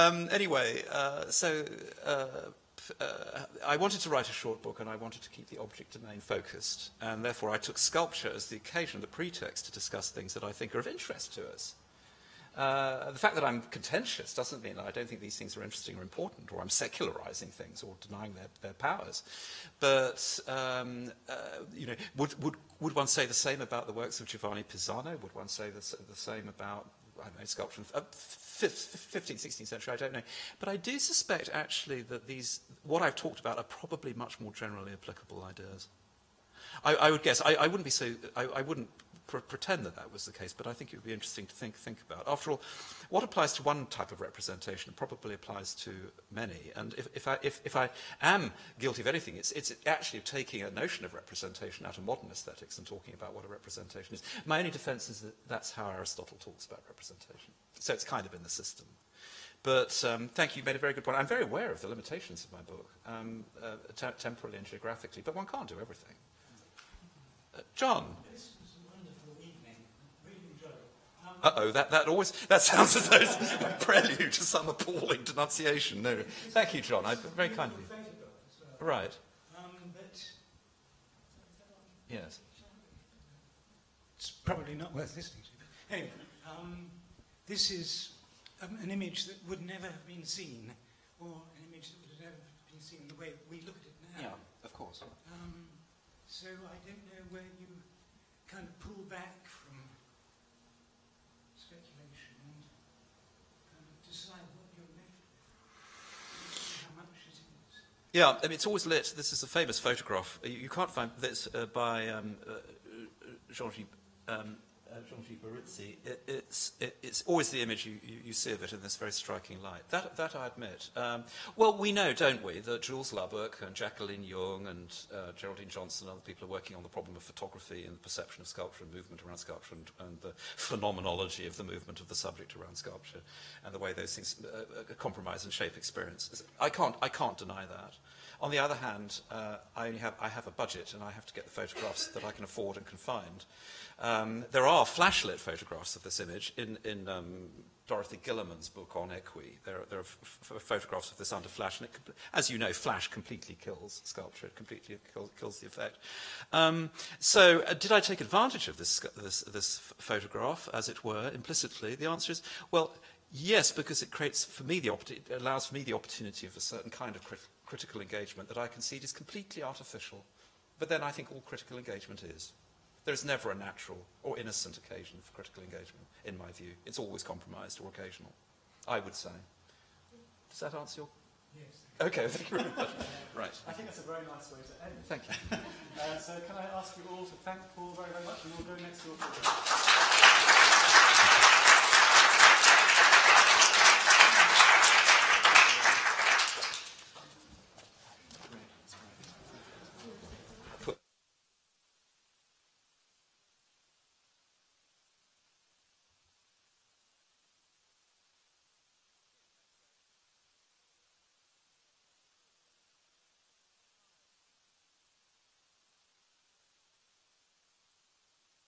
I wanted to write a short book, and I wanted to keep the object domain focused, and therefore I took sculpture as the occasion, the pretext to discuss things that I think are of interest to us. The fact that I'm contentious doesn't mean that I don't think these things are interesting or important, or I'm secularizing things or denying their powers. But would one say the same about the works of Giovanni Pisano? Would one say the same about, I don't know, sculpture in the 15th, 16th century? I don't know. But I do suspect, actually, that what I've talked about are probably much more generally applicable ideas. I would guess. I wouldn't pretend that that was the case, but I think it would be interesting to think about. After all, what applies to one type of representation probably applies to many. And if I am guilty of anything, it's actually taking a notion of representation out of modern aesthetics and talking about what a representation is. My only defence is that that's how Aristotle talks about representation. So it's kind of in the system. But thank you, you made a very good point. I'm very aware of the limitations of my book, temporally and geographically, but one can't do everything. John? This was a wonderful evening. Really enjoyed it. That sounds as though it's a prelude to some appalling denunciation. No, thank you, John. Very kind of you. Well. Right. But Yes. it's probably not worth listening to. But anyway, this is an image that would never have been seen, or an image that would have never been seen the way we look at it now. Yeah, of course. So I don't know where you kind of pull back from speculation and kind of decide what you're left with, how much it is. Yeah, I mean, it's always lit. This is a famous photograph. You can't find this by Jean-G Barizzi. It's always the image you see of it in this very striking light. That I admit. Well, we know, don't we, that Jules Lubbock and Jacqueline Young and Geraldine Johnson and other people are working on the problem of photography and the perception of sculpture and movement around sculpture and the phenomenology of the movement of the subject around sculpture and the way those things compromise and shape experience. I can't deny that. On the other hand, I have a budget and I have to get the photographs that I can afford and can find. There are flashlit photographs of this image in Dorothy Gilliman's book on Equi. There are photographs of this under flash, and as you know, flash completely kills sculpture. It completely kills the effect. So, did I take advantage of this photograph, as it were, implicitly? The answer is, well, yes, because it creates for me it allows for me the opportunity of a certain kind of critical engagement that I concede is completely artificial. But then I think all critical engagement is. There is never a natural or innocent occasion for critical engagement, in my view. It's always compromised or occasional, I would say. Does that answer your... Yes. Okay, thank you very much. Right. I think that's a very nice way to end. Thank you. So can I ask you all to thank Paul very, very much, and we'll go next to your